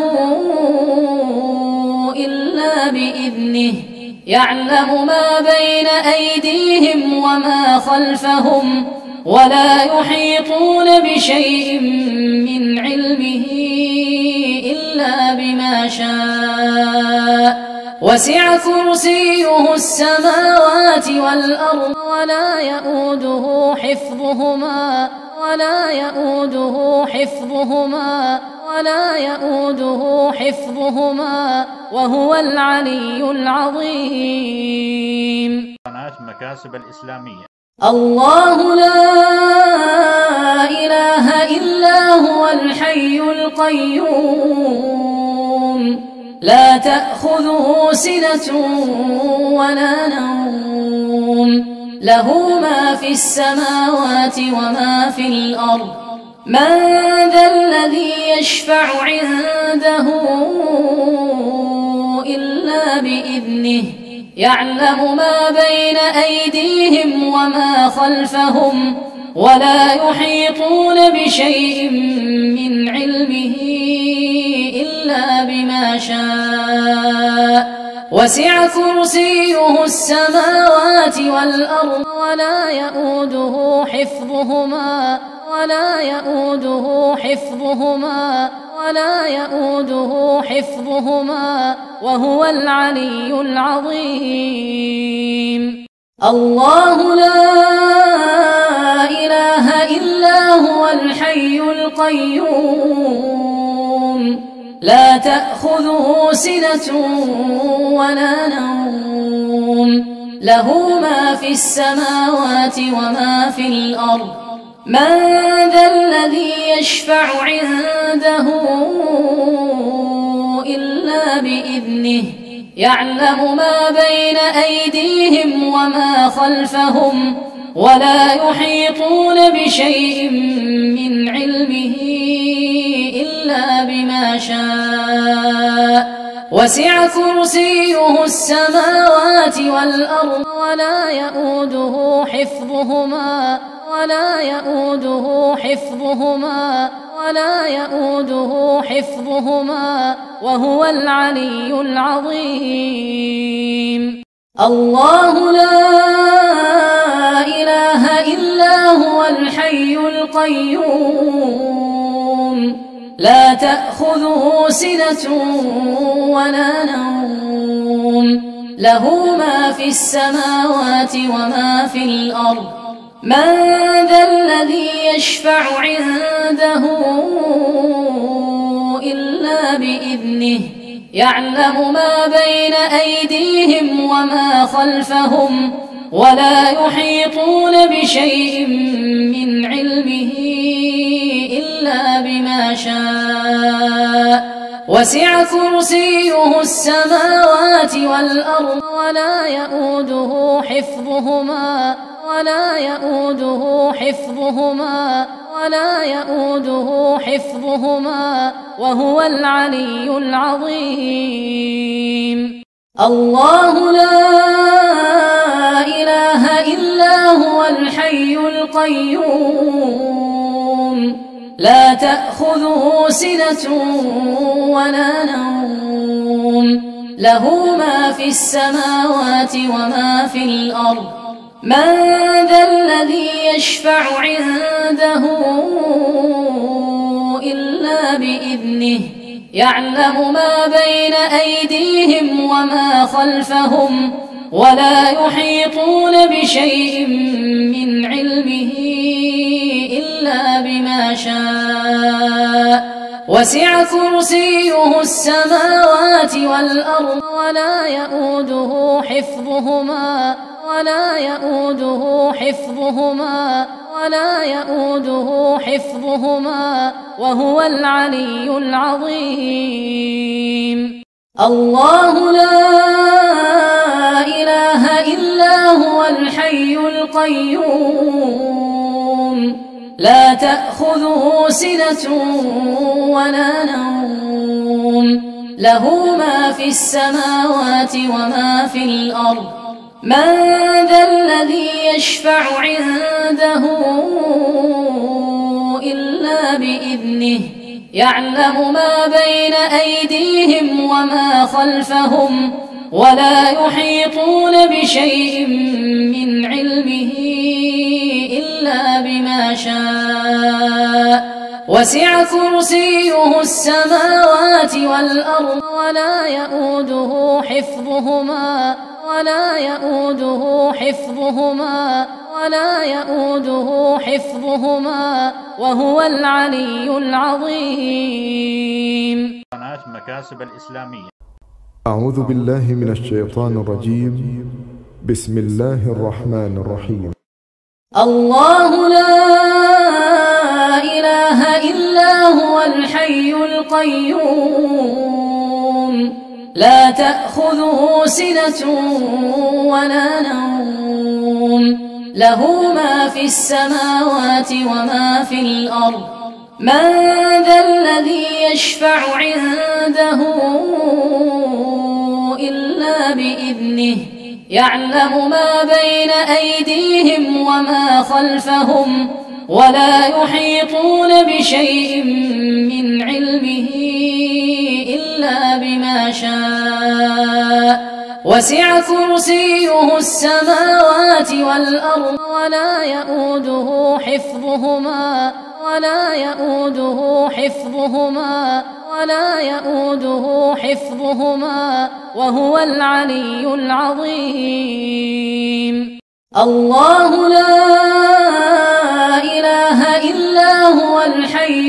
إلا بإذنه يعلم ما بين أيديهم وما خلفهم ولا يحيطون بشيء من علمه إلا بما شاء وسع كرسيه السماوات والأرض ولا يؤوده حفظهما ولا يؤوده حفظهما ولا يؤوده حفظهما وهو العلي العظيم. قناة مكاسب الإسلامية. الله لا إله إلا هو الحي القيوم لا تأخذه سنة ولا نوم له ما في السماوات وما في الأرض من ذا الذي يشفع عنده إلا بإذنه يعلم ما بين أيديهم وما خلفهم ولا يحيطون بشيء من علمه إلا بما شاء وسع كرسيه السماوات والأرض ولا يؤوده حفظهما ولا يؤوده حفظهما ولا يؤوده حفظهما وهو العلي العظيم. الله لا إله إلا هو الحي القيوم لا تأخذه سنة ولا نوم له ما في السماوات وما في الأرض من ذا الذي يشفع عنده إلا بإذنه يعلم ما بين أيديهم وما خلفهم ولا يحيطون بشيء من علمه إلا بما شاء وسع كرسيه السماوات والأرض ولا يؤوده حفظهما ولا يؤوده حفظهما ولا يؤوده حفظهما وهو العلي العظيم. الله لا إله إلا هو الحي القيوم لا تأخذه سنة ولا نوم له ما في السماوات وما في الأرض من ذا الذي يشفع عنده إلا بإذنه يعلم ما بين أيديهم وما خلفهم ولا يحيطون بشيء من علمه إلا بما شاء وسع كرسيه السماوات والأرض ولا يؤوده حفظهما ولا يؤوده حفظهما ولا يؤوده حفظهما وهو العلي العظيم. الله لا إله إلا هو الحي القيوم لا تأخذه سنة ولا نوم له ما في السماوات وما في الأرض من ذا الذي يشفع عنده إلا بإذنه يعلم ما بين أيديهم وما خلفهم ولا يحيطون بشيء من علمه إلا بما شاء وسع كرسيه السماوات والأرض ولا يؤوده حفظهما ولا يؤوده حفظهما ولا يؤوده حفظهما وهو العلي العظيم. الله لا إله إلا هو الحي القيوم لا تأخذه سنة ولا نوم له ما في السماوات وما في الأرض من ذا الذي يشفع عنده إلا بإذنه يعلم ما بين أيديهم وما خلفهم ولا يحيطون بشيء من علمه إلا بما شاء وسع كرسيه السماوات والأرض ولا يؤوده حفظهما ولا يؤوده حفظهما ولا يؤوده حفظهما وهو العلي العظيم. قناة مكاسب الإسلامية. أعوذ بالله من الشيطان الرجيم. بسم الله الرحمن الرحيم. الله لا إله إلا هو الحي القيوم لا تأخذه سنة ولا نوم له ما في السماوات وما في الأرض من ذا الذي يشفع عنده إلا بإذنه يعلم ما بين أيديهم وما خلفهم ولا يحيطون بشيء من علمه إلا بما شاء وسع كرسيه السماوات والأرض ولا يؤوده حفظهما ولا يؤوده حفظهما ولا يؤوده حفظهما وهو العلي العظيم. الله لا إله إلا هو الحي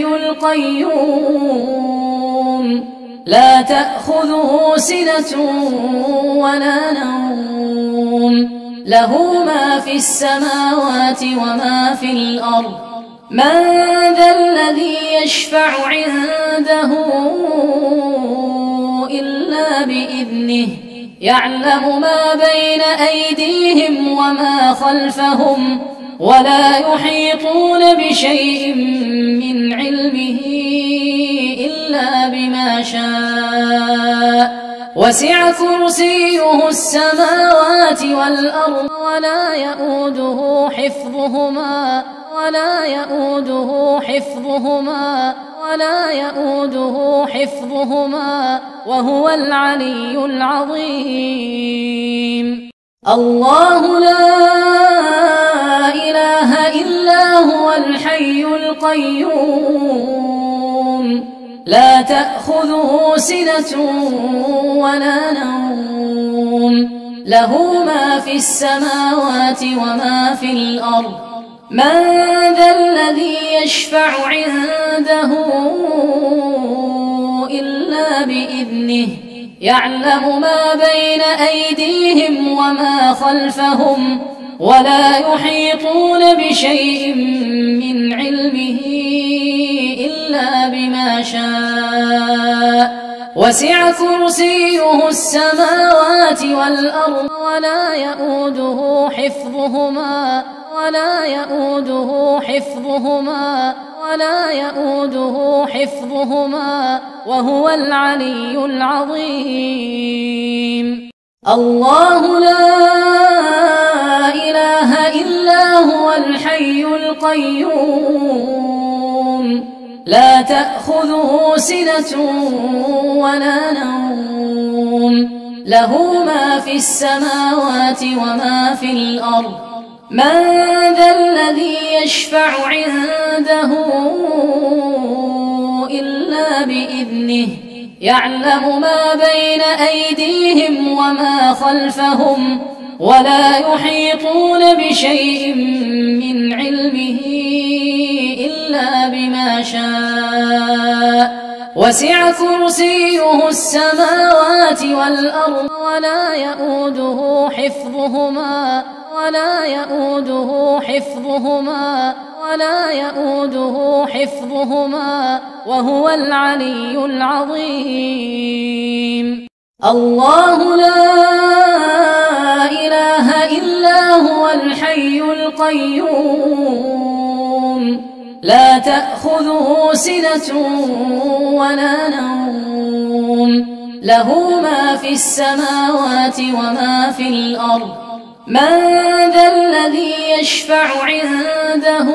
القيوم لا تأخذه سنة ولا نوم له ما في السماوات وما في الأرض من ذا الذي يشفع عنده إلا بإذنه يعلم ما بين أيديهم وما خلفهم ولا يحيطون بشيء من علمه إلا بما شاء وسع كرسيه السماوات والأرض ولا يؤوده حفظهما ولا يؤوده حفظهما ولا يؤوده حفظهما وهو العلي العظيم. الله لا إله إلا هو الحي القيوم لا تأخذه سنة ولا نوم له ما في السماوات وما في الأرض من ذا الذي يشفع عنده إلا بإذنه يعلم ما بين أيديهم وما خلفهم ولا يحيطون بشيء من علمه إلا بما شاء وسع كرسيه السماوات والأرض ولا يؤوده حفظهما ولا يؤوده حفظهما ولا يؤوده حفظهما وهو العلي العظيم. الله لا إله إلا هو الحي القيوم لا تأخذه سنة ولا نوم له ما في السماوات وما في الأرض من ذا الذي يشفع عنده إلا بإذنه يعلم ما بين أيديهم وما خلفهم ولا يحيطون بشيء من علمه إلا بما شاء وسع كرسيه السماوات والأرض ولا يؤوده حفظهما ولا يؤوده حفظهما ولا يؤوده حفظهما وهو العلي العظيم. الله لا إله إلا هو الحي القيوم لا تأخذه سنة ولا نوم له ما في السماوات وما في الأرض من ذا الذي يشفع عنده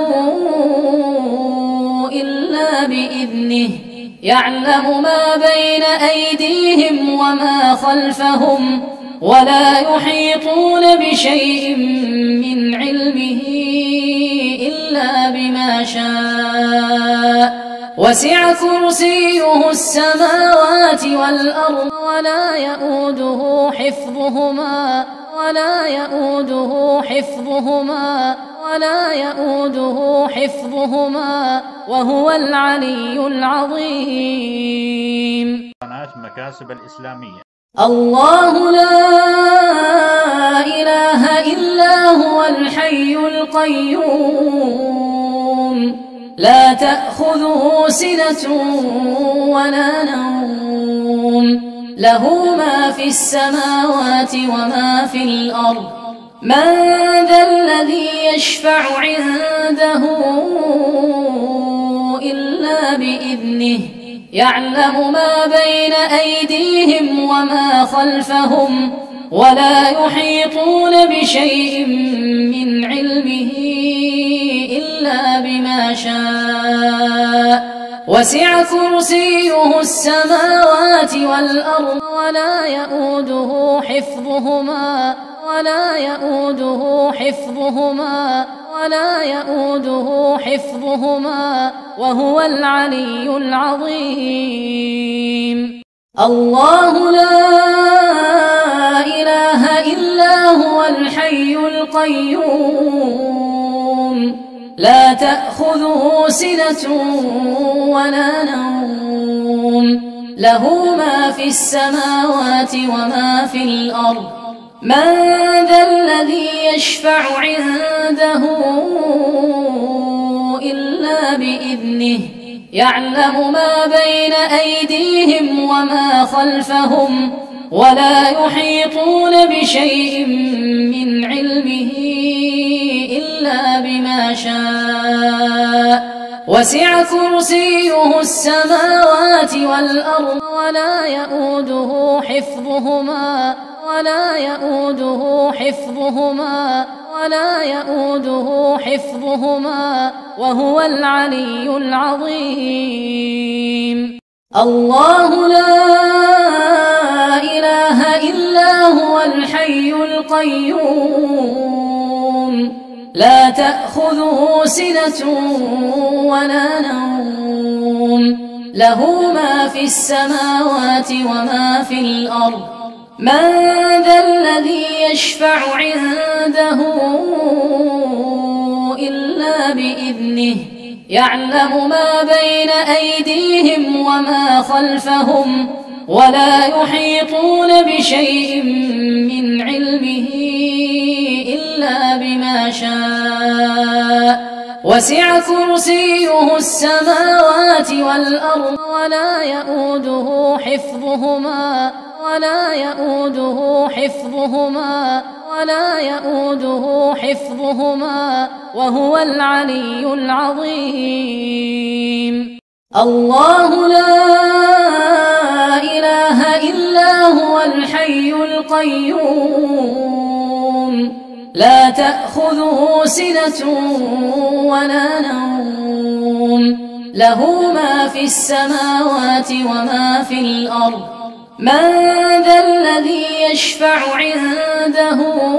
إلا بإذنه يعلم ما بين أيديهم وما خلفهم ولا يحيطون بشيء من علمه إلا بما شاء وسع كرسيه السماوات والأرض ولا يؤوده حفظهما ولا يؤوده حفظهما ولا يؤوده حفظهما وهو العلي العظيم. قناة مكاسب الإسلامية. الله لا إله إلا هو الحي القيوم لا تأخذه سنة ولا نوم له ما في السماوات وما في الأرض من ذا الذي يشفع عنده إلا بإذنه يعلم ما بين أيديهم وما خلفهم ولا يحيطون بشيء من علمه إلا بما شاء وسع كرسيه السماوات والأرض ولا يؤوده حفظهما ولا يؤوده حفظهما ولا يؤوده حفظهما وهو العلي العظيم. الله لا إله إلا هو الحي القيوم لا تأخذه سنة ولا نوم له ما في السماوات وما في الأرض من ذا الذي يشفع عنده إلا بإذنه يعلم ما بين أيديهم وما خلفهم ولا يحيطون بشيء من علمه إلا بما شاء وسع كرسيه السماوات والأرض ولا يؤوده حفظهما ولا يؤوده حفظهما ولا يؤوده حفظهما وهو العلي العظيم. الله لا إله إلا هو الحي القيوم لا تأخذه سنة ولا نوم له ما في السماوات وما في الأرض من ذا الذي يشفع عنده إلا بإذنه يعلم ما بين أيديهم وما خلفهم ولا يحيطون بشيء من علمه إلا بما شاء وسع كرسيه السماوات والأرض ولا يؤوده حفظهما ولا يؤوده حفظهما ولا يؤوده حفظهما وهو العلي العظيم. الله لا إله إلا هو الحي القيوم لا تأخذه سنة ولا نوم له ما في السماوات وما في الأرض من ذا الذي يشفع عنده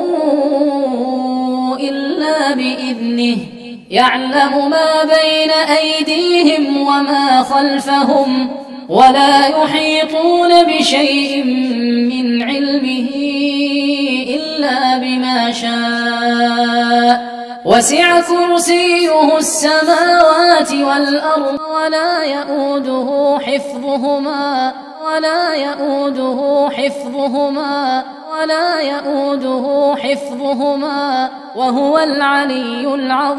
إلا بإذنه يعلم ما بين أيديهم وما خلفهم ولا يحيطون بشيء من علمه إلا بما شاء وسع كرسيه السماوات والأرض ولا يؤوده حفظهما ولا يؤوده حفظهما ولا يؤوده حفظهما وهو العلي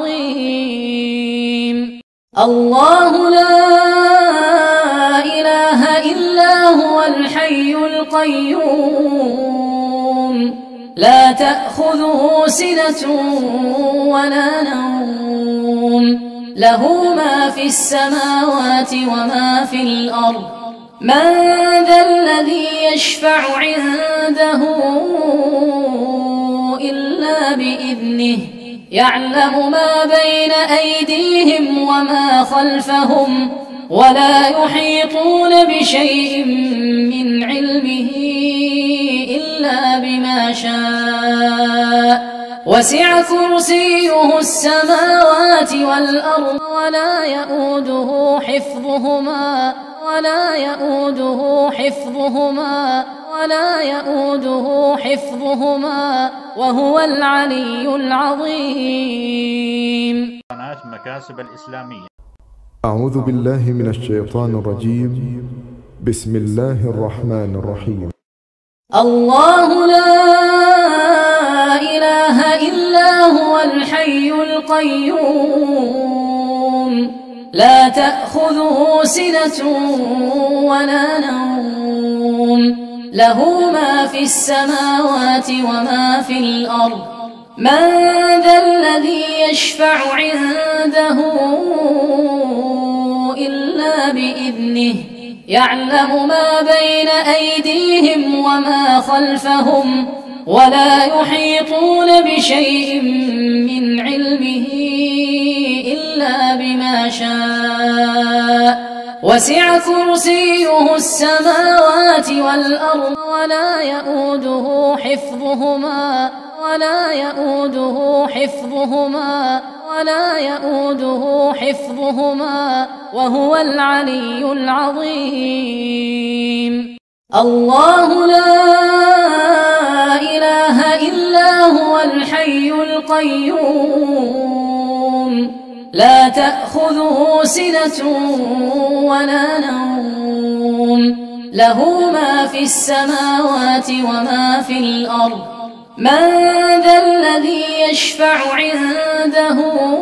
العظيم. الله لا إله إلا هو الحي القيوم لا تأخذه سنة ولا نوم له ما في السماوات وما في الأرض من ذا الذي يشفع عنده إلا بإذنه يعلم ما بين أيديهم وما خلفهم ولا يحيطون بشيء من علمه إلا بما شاء وسع كرسيه السماوات والأرض ولا يؤوده حفظهما ولا يؤوده حفظهما ولا يؤوده حفظهما وهو العلي العظيم. قناة مكاسب الإسلامية. أعوذ بالله من الشيطان الرجيم. بسم الله الرحمن الرحيم. الله لا إله إلا هو الحي القيوم لا تأخذه سنة ولا نوم له ما في السماوات وما في الأرض من ذا الذي يشفع عنده إلا بإذنه يعلم ما بين أيديهم وما خلفهم ولا يحيطون بشيء من علمه إلا بما شاء وسع كرسيه السماوات والأرض ولا يؤوده حفظهما ولا يؤوده حفظهما ولا يؤوده حفظهما وهو العلي العظيم. الله لا إله إلا هو الحي القيوم لا تأخذه سنة ولا نوم له ما في السماوات وما في الأرض من ذا الذي يشفع عنده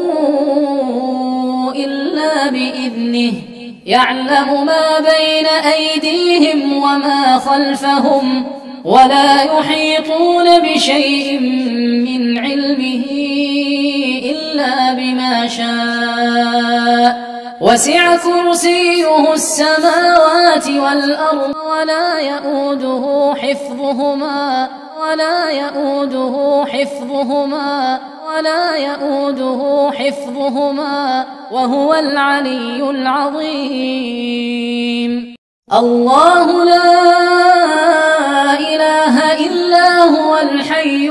إلا بإذنه يعلم ما بين أيديهم وما خلفهم ولا يحيطون بشيء من علمه إلا بما شاء وسع كرسيه السماوات والأرض ولا يؤوده حفظهما ولا يؤوده حفظهما ولا يؤوده حفظهما وهو العلي العظيم. الله لا إله إلا هو الحي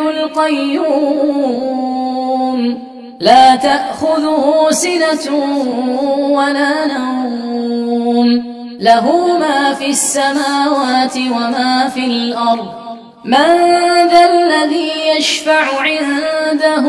القيوم لا تأخذه سنة ولا نوم له ما في السماوات وما في الأرض من ذا الذي يشفع عنده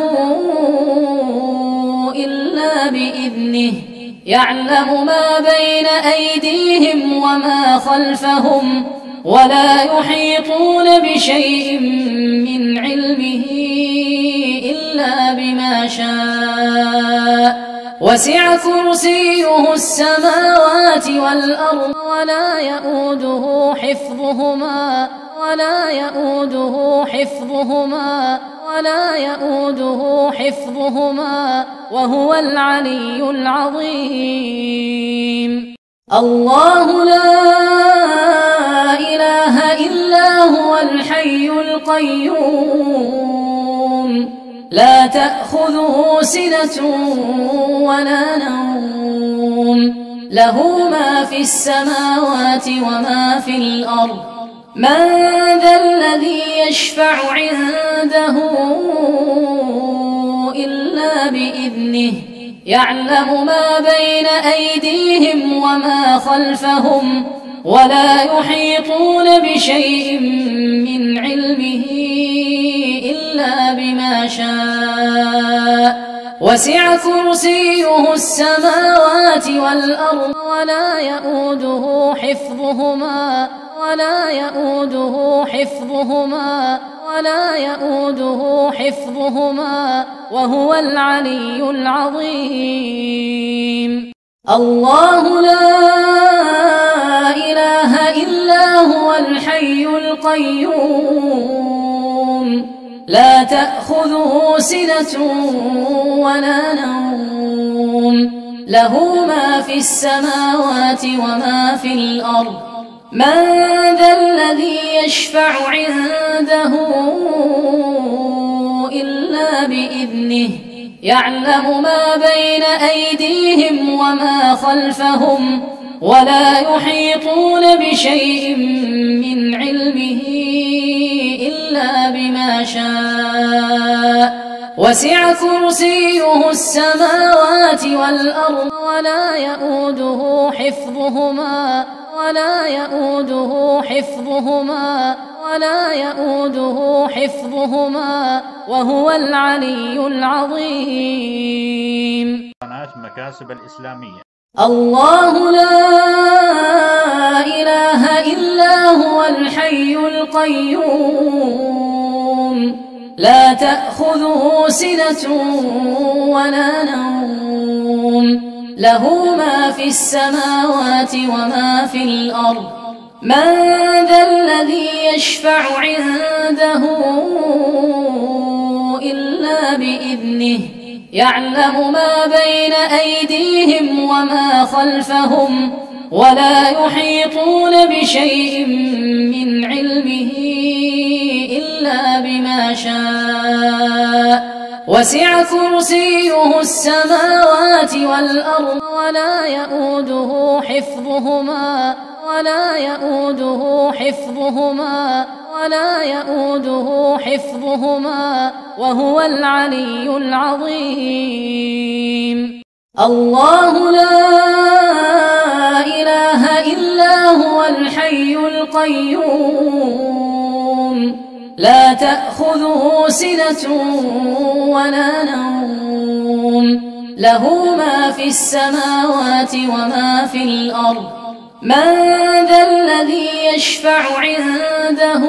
إلا بإذنه يعلم ما بين أيديهم وما خلفهم ولا يحيطون بشيء من علمه إلا بما شاء وسع كرسيه السماوات والأرض ولا يؤوده حفظهما ولا يؤوده حفظهما ولا يؤوده حفظهما وهو العلي العظيم. الله لا إله إلا هو الحي القيوم لا تأخذه سنة ولا نوم له ما في السماوات وما في الأرض من ذا الذي يشفع عنده إلا بإذنه يعلم ما بين أيديهم وما خلفهم ولا يحيطون بشيء من علمه إلا بما شاء وسع كرسيه السماوات والأرض ولا يؤوده حفظهما ولا يؤوده حفظهما ولا يؤوده حفظهما وهو العلي العظيم. الله لا إله إلا هو الحي القيوم لا تأخذه سنة ولا نوم له ما في السماوات وما في الأرض من ذا الذي يشفع عنده إلا بإذنه يعلم ما بين أيديهم وما خلفهم ولا يحيطون بشيء من علمه إلا بما شاء وسع كرسيه السماوات والأرض ولا يؤوده حفظهما ولا يؤوده حفظهما ولا يؤوده حفظهما وهو العلي العظيم. قناة مكاسب الإسلامية. الله لا إله إلا هو الحي القيوم لا تأخذه سنة ولا نوم له ما في السماوات وما في الأرض من ذا الذي يشفع عنده إلا بإذنه يعلم ما بين أيديهم وما خلفهم ولا يحيطون بشيء من علمه إلا بما شاء وسع كرسيه السماوات والأرض ولا يؤوده حفظهما ولا يؤوده حفظهما ولا يؤوده حفظهما وهو العلي العظيم. الله لا إله إلا هو الحي القيوم لا تأخذه سنة ولا نوم له ما في السماوات وما في الأرض من ذا الذي يشفع عنده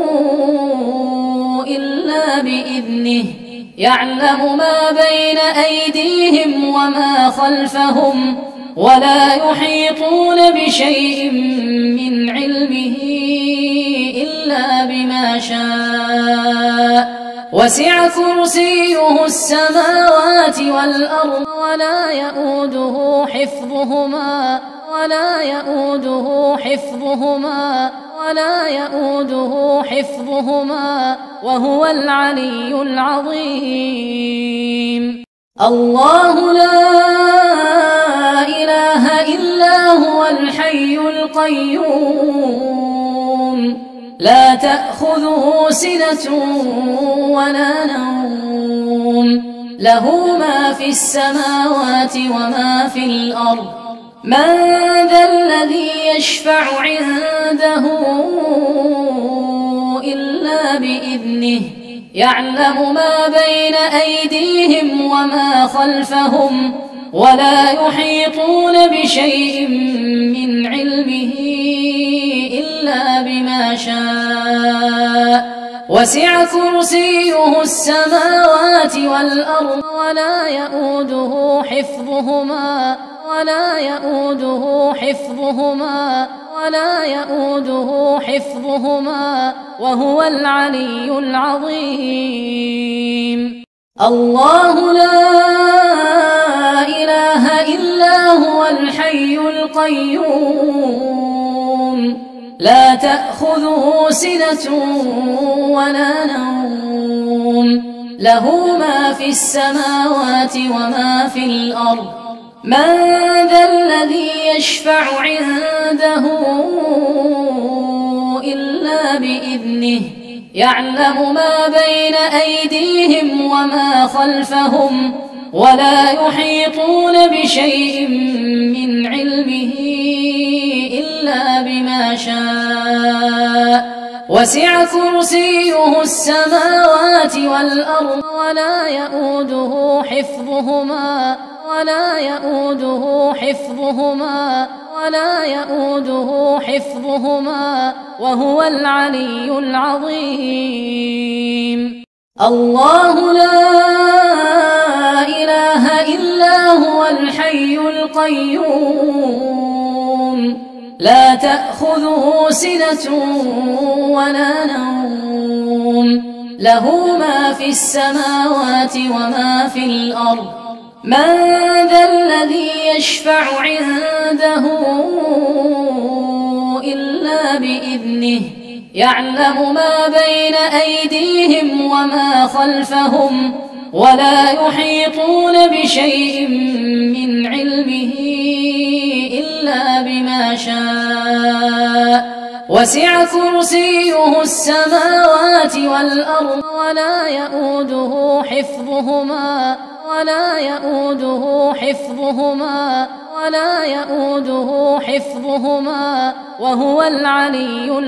إلا بإذنه يعلم ما بين أيديهم وما خلفهم ولا يحيطون بشيء من علمه إلا بما شاء وسع كرسيه السماوات والأرض ولا يؤوده حفظهما ولا يؤوده حفظهما ولا يؤوده حفظهما وهو العلي العظيم. الله لا إله إلا هو الحي القيوم لا تأخذه سنة ولا نوم له ما في السماوات وما في الأرض من ذا الذي يشفع عنده إلا بإذنه يعلم ما بين أيديهم وما خلفهم ولا يحيطون بشيء من علمه إلا بما شاء وسع كرسيه السماوات والأرض ولا يؤوده حفظهما ولا يؤوده حفظهما ولا يؤوده حفظهما وهو العلي العظيم. الله لا إله إلا هو الحي القيوم لا تأخذه سنة ولا نوم له ما في السماوات وما في الأرض من ذا الذي يشفع عنده إلا بإذنه يعلم ما بين أيديهم وما خلفهم ولا يحيطون بشيء من علمه إلا بما شاء وسع كرسيه السماوات والأرض ولا يؤوده حفظهما ولا يؤوده حفظهما ولا يؤوده حفظهما وهو العلي العظيم. الله لا إله إلا هو الحي القيوم لا تأخذه سنة ولا نوم له ما في السماوات وما في الأرض من ذا الذي يشفع عنده إلا بإذنه يعلم ما بين أيديهم وما خلفهم ولا يحيطون بشيء من علمه إلا بما شاء وسع كرسيه السماوات والأرض ولا يؤوده حفظهما ولا يؤوده حفظهما ولا يؤوده حفظهما وهو العلي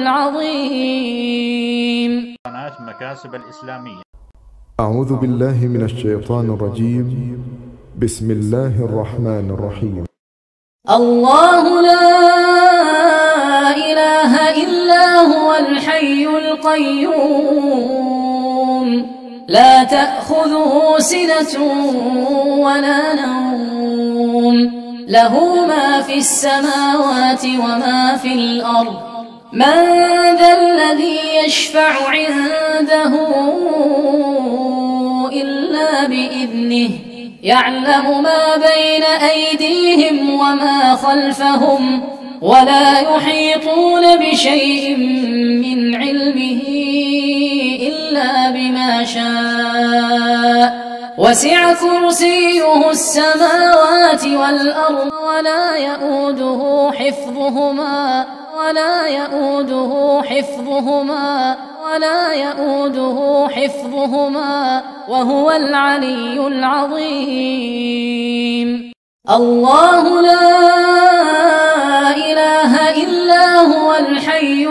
العظيم. قناة مكاسب الإسلامية. أعوذ بالله من الشيطان الرجيم. بسم الله الرحمن الرحيم. الله لا إله إلا هو الحي القيوم لا تأخذه سنة ولا نوم له ما في السماوات وما في الأرض من ذا الذي يشفع عنده إلا بإذنه يعلم ما بين أيديهم وما خلفهم ولا يحيطون بشيء من علمه إلا بما شاء وسع كرسيه السماوات والأرض ولا يؤوده حفظهما ولا يؤوده حفظهما ولا يؤوده حفظهما وهو العلي العظيم. الله لا إله إلا هو الحي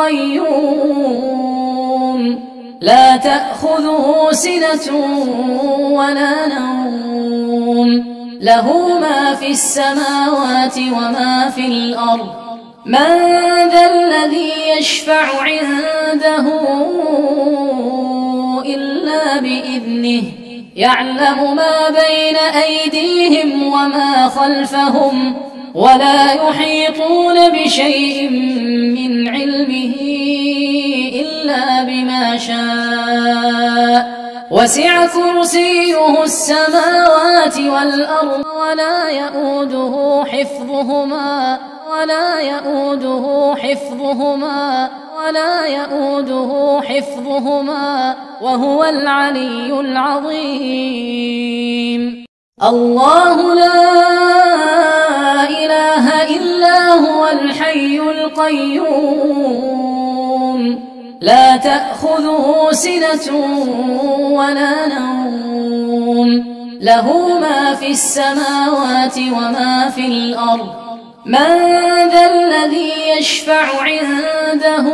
القيوم لا تأخذه سنة ولا نوم له ما في السماوات وما في الأرض من ذا الذي يشفع عنده إلا بإذنه يعلم ما بين أيديهم وما خلفهم ولا يحيطون بشيء من علمه إلا بما شاء وسع كرسيه السماوات والأرض ولا يؤوده حفظهما ولا يؤوده حفظهما ولا يؤوده حفظهما وهو العلي العظيم. الله لا إله إلا هو الحي القيوم لا تأخذه سنة ولا نوم له ما في السماوات وما في الأرض من ذا الذي يشفع عنده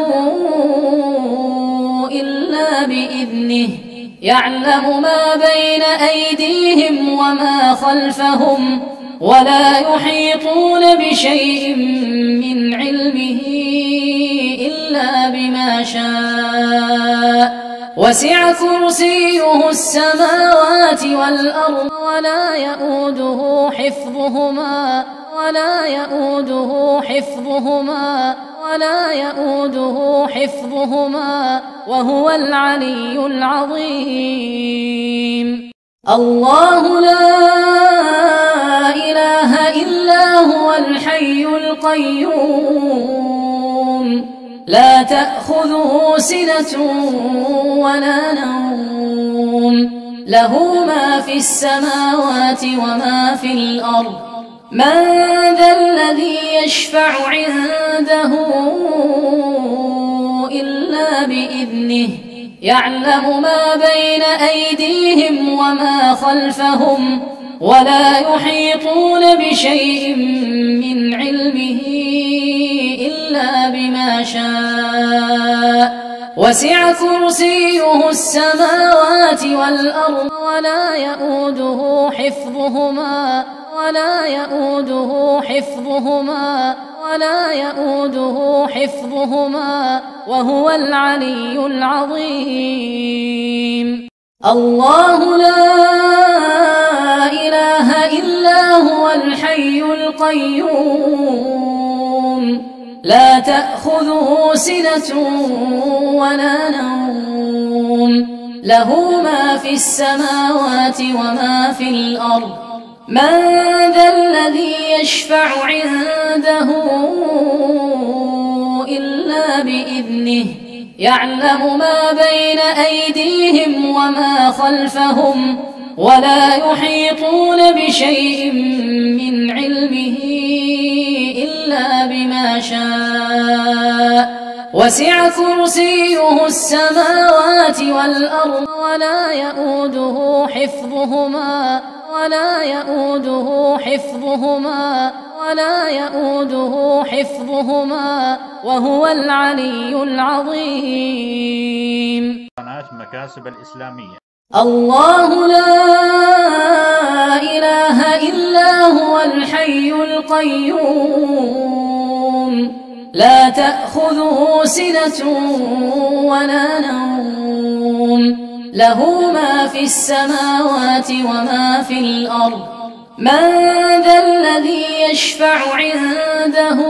إلا بإذنه يعلم ما بين أيديهم وما خلفهم ولا يحيطون بشيء من علمه إلا بما شاء وسع كرسيه السماوات والأرض ولا يؤوده حفظهما ولا يؤوده حفظهما ولا يؤوده حفظهما وهو العلي العظيم. الله لا إله إلا هو الحي القيوم لا تأخذه سنة ولا نوم له ما في السماوات وما في الأرض من ذا الذي يشفع عنده إلا بإذنه يعلم ما بين أيديهم وما خلفهم ولا يحيطون بشيء من علمه إلا بما شاء وسع كرسيه السماوات والأرض ولا يؤوده حفظهما ولا يؤوده حفظهما ولا يؤوده حفظهما وهو العلي العظيم. الله لا إله إلا هو الحي القيوم لا تأخذه سنة ولا نوم له ما في السماوات وما في الأرض من ذا الذي يشفع عنده إلا بإذنه يعلم ما بين أيديهم وما خلفهم ولا يحيطون بشيء من علمه إلا بما شاء وسع كرسيه السماوات والأرض ولا يؤوده حفظهما ولا يؤوده حفظهما ولا يؤوده حفظهما وهو العلي العظيم. قناة مكاسب الإسلامية. الله لا إله إلا هو الحي القيوم لا تأخذه سنة ولا نوم له ما في السماوات وما في الأرض من ذا الذي يشفع عنده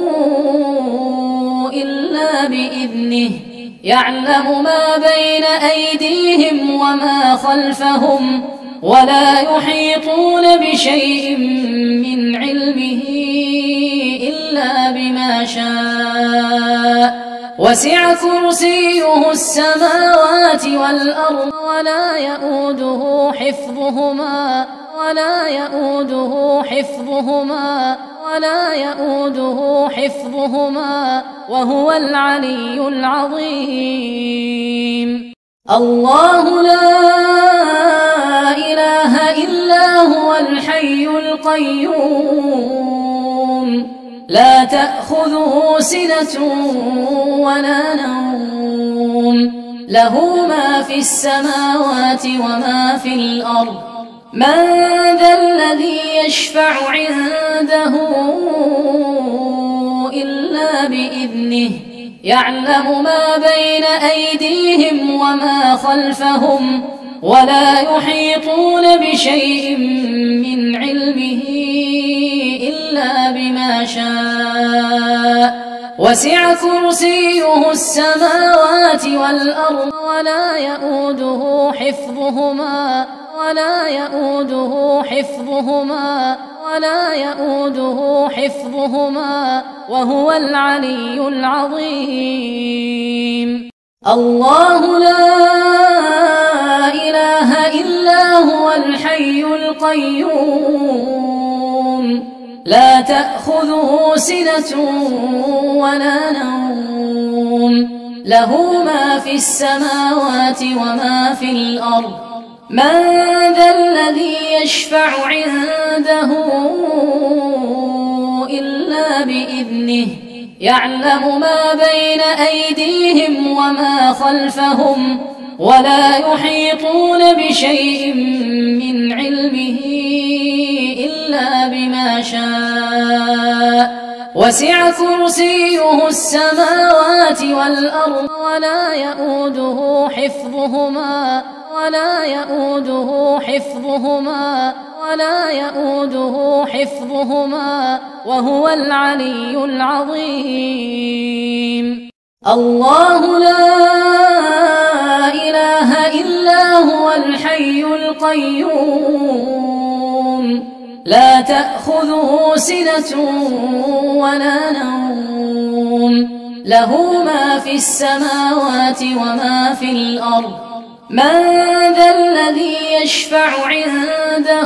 إلا بإذنه يعلم ما بين أيديهم وما خلفهم ولا يحيطون بشيء من علمه إلا بما شاء وسع كرسيه السماوات والأرض ولا يؤوده حفظهما ولا يؤوده حفظهما ولا يؤوده حفظهما وهو العلي العظيم. الله لا إله إلا هو الحي القيوم لا تأخذه سنة ولا نوم له ما في السماوات وما في الأرض من ذا الذي يشفع عنده إلا بإذنه يعلم ما بين أيديهم وما خلفهم ولا يحيطون بشيء من علمه إلا بما شاء وسع كرسيه السماوات والأرض ولا يؤوده حفظهما ولا يؤوده حفظهما ولا يؤوده حفظهما وهو العلي العظيم. الله لا إله إلا هو الحي القيوم لا تأخذه سنة ولا نوم له ما في السماوات وما في الأرض من ذا الذي يشفع عنده إلا بإذنه يعلم ما بين أيديهم وما خلفهم ولا يحيطون بشيء من علمه إلا بما شاء وسع كرسيه السماوات والأرض ولا يؤوده حفظهما ولا يؤوده حفظهما ولا يؤوده حفظهما وهو العلي العظيم. الله لا إله إلا هو الحي القيوم لا تأخذه سنة ولا نوم له ما في السماوات وما في الأرض من ذا الذي يشفع عنده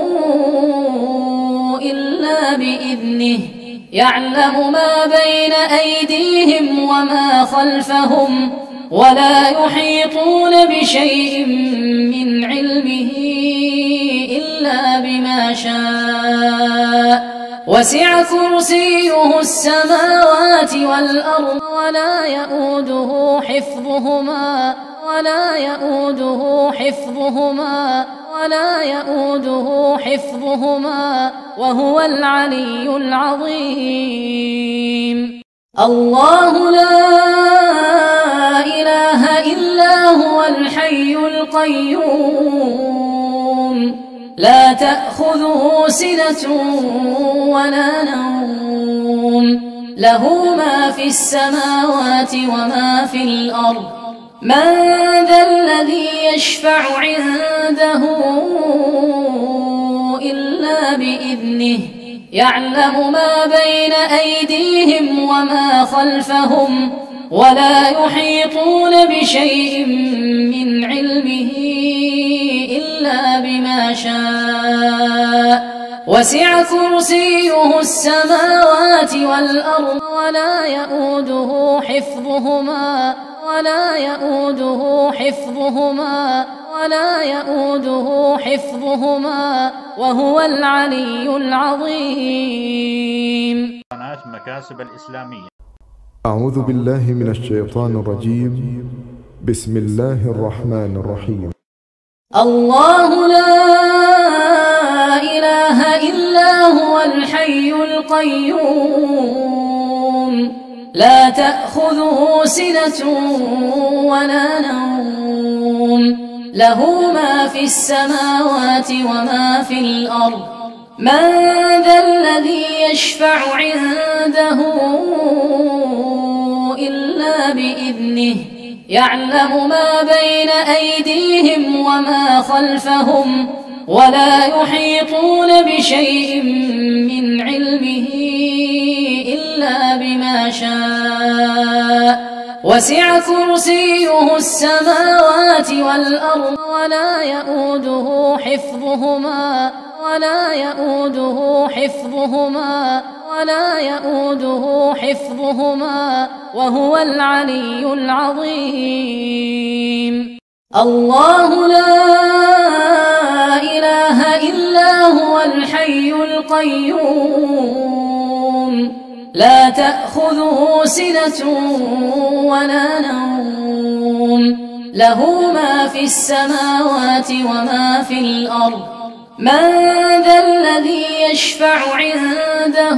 إلا بإذنه يعلم ما بين أيديهم وما خلفهم ولا يحيطون بشيء من علمه إلا بما شاء وسع كرسيه السماوات والأرض ولا يؤوده حفظهما ولا يؤوده حفظهما ولا يؤوده حفظهما وهو العلي العظيم. الله لا إله إلا هو الحي القيوم لا تأخذه سنة ولا نوم له ما في السماوات وما في الأرض من ذا الذي يشفع عنده إلا بإذنه يعلم ما بين أيديهم وما خلفهم ولا يحيطون بشيء من علمه إلا بما شاء وسع كرسيه السماوات والأرض ولا يؤوده حفظهما ولا يؤوده حفظهما ولا يؤوده حفظهما وهو العلي العظيم. قناة مكاسب الإسلامية. أعوذ بالله من الشيطان الرجيم. بسم الله الرحمن الرحيم. الله لا إله إلا هو الحي القيوم لا تأخذه سنة ولا نوم له ما في السماوات وما في الأرض من ذا الذي يشفع عنده إلا بإذنه يعلم ما بين أيديهم وما خلفهم ولا يحيطون بشيء من علمه إلا بما شاء وسع كرسيه السماوات والأرض ولا يؤوده حفظهما ولا يؤوده حفظهما ولا يؤوده حفظهما وهو العلي العظيم. الله لا إله إلا هو الحي القيوم لا تأخذه سنة ولا نوم له ما في السماوات وما في الأرض من ذا الذي يشفع عنده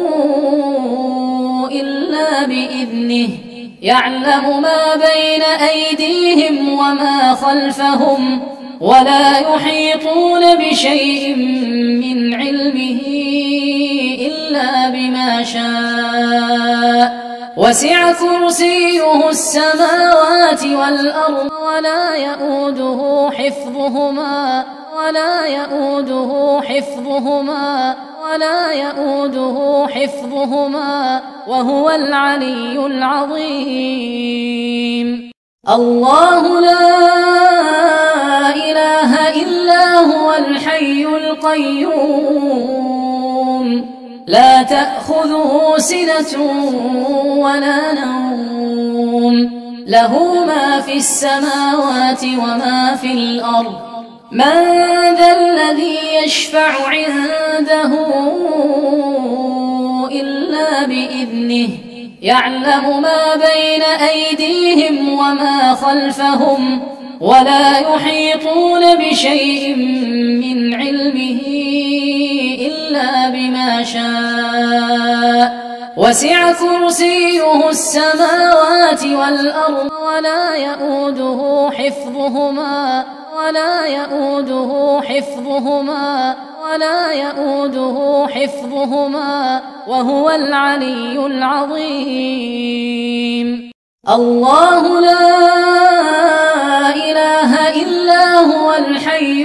إلا بإذنه يعلم ما بين أيديهم وما خلفهم ولا يحيطون بشيء من علمه إلا بما شاء وسع كرسيه السماوات والأرض ولا يؤوده حفظهما ولا يؤوده حفظهما ولا يؤوده حفظهما وهو العلي العظيم. الله لا إله إلا هو الحي القيوم لا تأخذه سنة ولا نوم له ما في السماوات وما في الأرض من ذا الذي يشفع عنده إلا بإذنه يعلم ما بين أيديهم وما خلفهم ولا يحيطون بشيء من علمه إلا بما شاء وسع كرسيه السماوات والأرض ولا يؤوده حفظهما ولا يؤوده حفظهما ولا يؤوده حفظهما وهو العلي العظيم. الله لا إله إلا هو الحي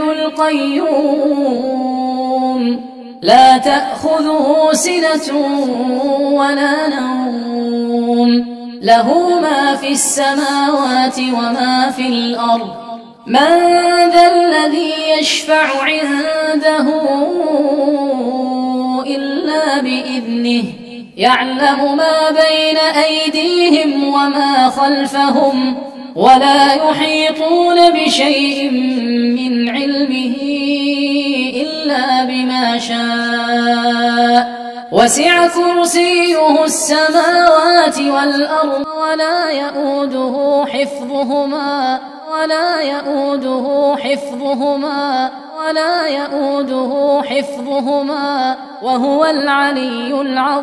القيوم لا تأخذه سنة ولا نوم له ما في السماوات وما في الأرض من ذا الذي يشفع عنده إلا بإذنه يعلم ما بين أيديهم وما خلفهم ولا يحيطون بشيء من علمه إلا بما شاء وسع كرسيه السماوات والأرض ولا يؤوده حفظهما ولا يؤوده حفظهما ولا يؤوده حفظهما وهو العلي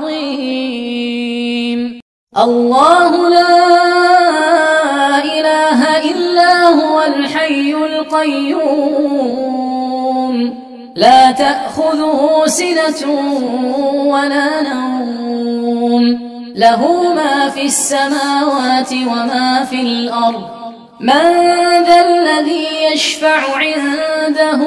العظيم. الله لا إله إلا هو الحي القيوم لا تأخذه سنة ولا نوم له ما في السماوات وما في الأرض من ذا الذي يشفع عنده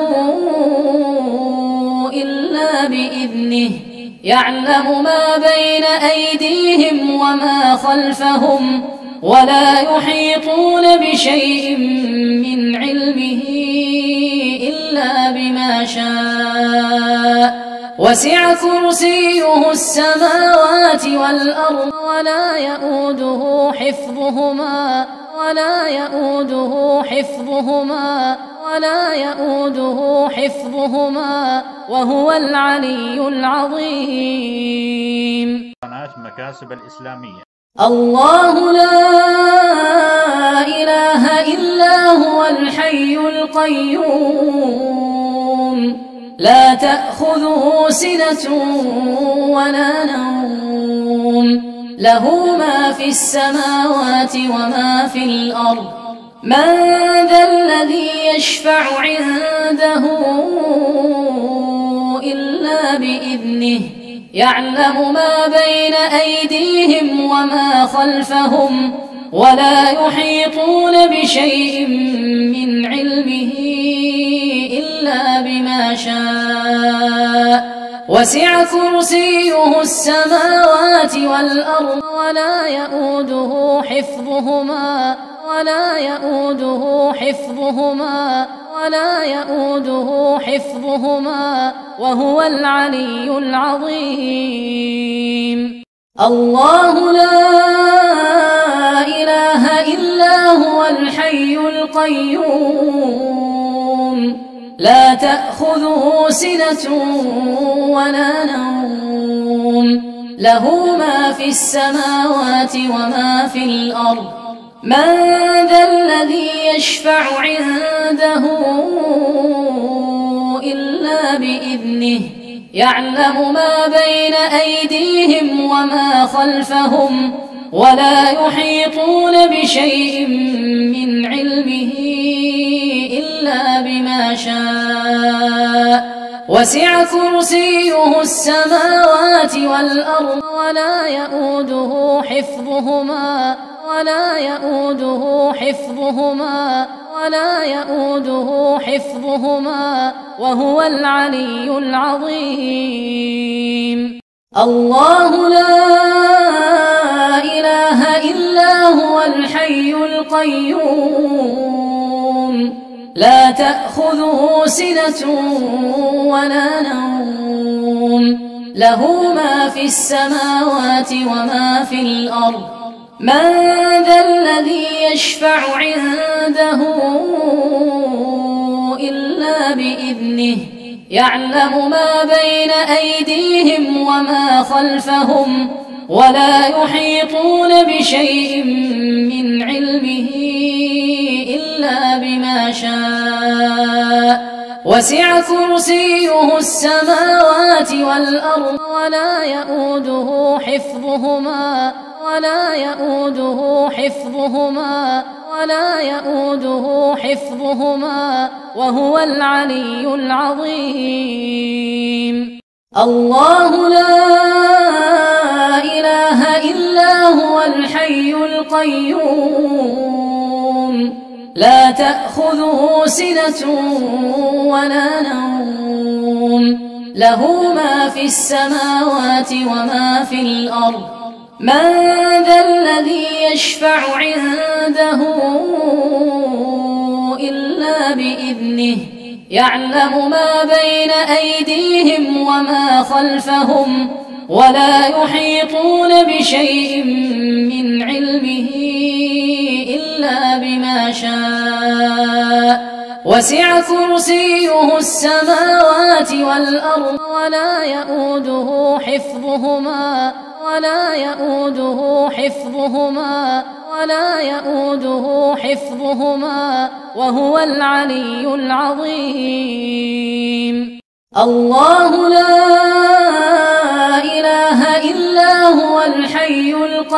إلا بإذنه يعلم ما بين أيديهم وما خلفهم ولا يحيطون بشيء من علمه إلا بما شاء وسع كرسيه السماوات والأرض ولا يؤوده حفظهما ولا يؤوده حفظهما ولا يؤوده حفظهما وهو العلي العظيم. قناة مكاسب الإسلامية. الله لا إله إلا هو الحي القيوم لا تأخذه سنة ولا نوم له ما في السماوات وما في الأرض من ذا الذي يشفع عنده إلا بإذنه يعلم ما بين أيديهم وما خلفهم ولا يحيطون بشيء من علمه إلا بما شاء وسع كرسيه السماوات والأرض ولا يؤوده حفظهما ولا يؤوده حفظهما ولا يؤوده حفظهما وهو العلي العظيم. الله لا إله إلا هو الحي القيوم لا تأخذه سنة ولا نوم له ما في السماوات وما في الأرض من ذا الذي يشفع عنده إلا بإذنه يعلم ما بين أيديهم وما خلفهم ولا يحيطون بشيء من علمه إلا بما شاء وسع كرسيه السماوات والأرض ولا يؤوده حفظهما ولا يؤوده حفظهما ولا يؤوده حفظهما وهو العلي العظيم. الله لا إله إلا هو الحي القيوم لا تأخذه سنة ولا نوم له ما في السماوات وما في الأرض من ذا الذي يشفع عنده إلا بإذنه يعلم ما بين أيديهم وما خلفهم ولا يحيطون بشيء من علمه إلا بما شاء وسع كرسيه السماوات والأرض ولا يؤوده حفظهما ولا يؤوده حفظهما ولا يؤوده حفظهما وهو العلي العظيم. الله لا إله إلا هو الحي القيوم لا تأخذه سنة ولا نوم له ما في السماوات وما في الأرض من ذا الذي يشفع عنده إلا بإذنه يعلم ما بين أيديهم وما خلفهم ولا يحيطون بشيء من علمه إلا بما شاء وسع كرسيه السماوات والأرض ولا يؤوده حفظهما ولا يؤوده حفظهما ولا يؤوده حفظهما وهو العلي العظيم. الله لا إله إلا هو الحي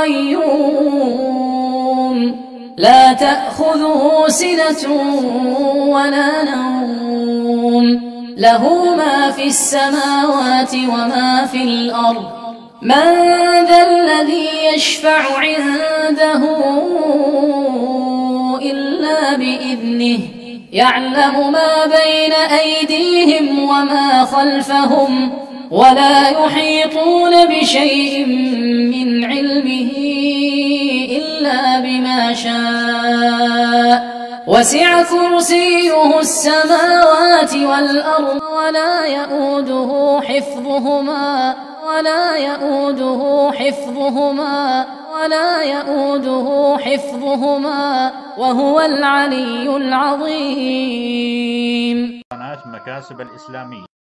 القيوم لا تأخذه سنة ولا نوم له ما في السماوات وما في الأرض من ذا الذي يشفع عنده إلا بإذنه يعلم ما بين أيديهم وما خلفهم ولا يحيطون بشيء من علمه إلا بما شاء وسع كرسيه السماوات والأرض ولا يؤوده حفظهما ولا يؤوده حفظهما ولا يؤوده حفظهما وهو العلي العظيم. قناة مكاسب الإسلامية.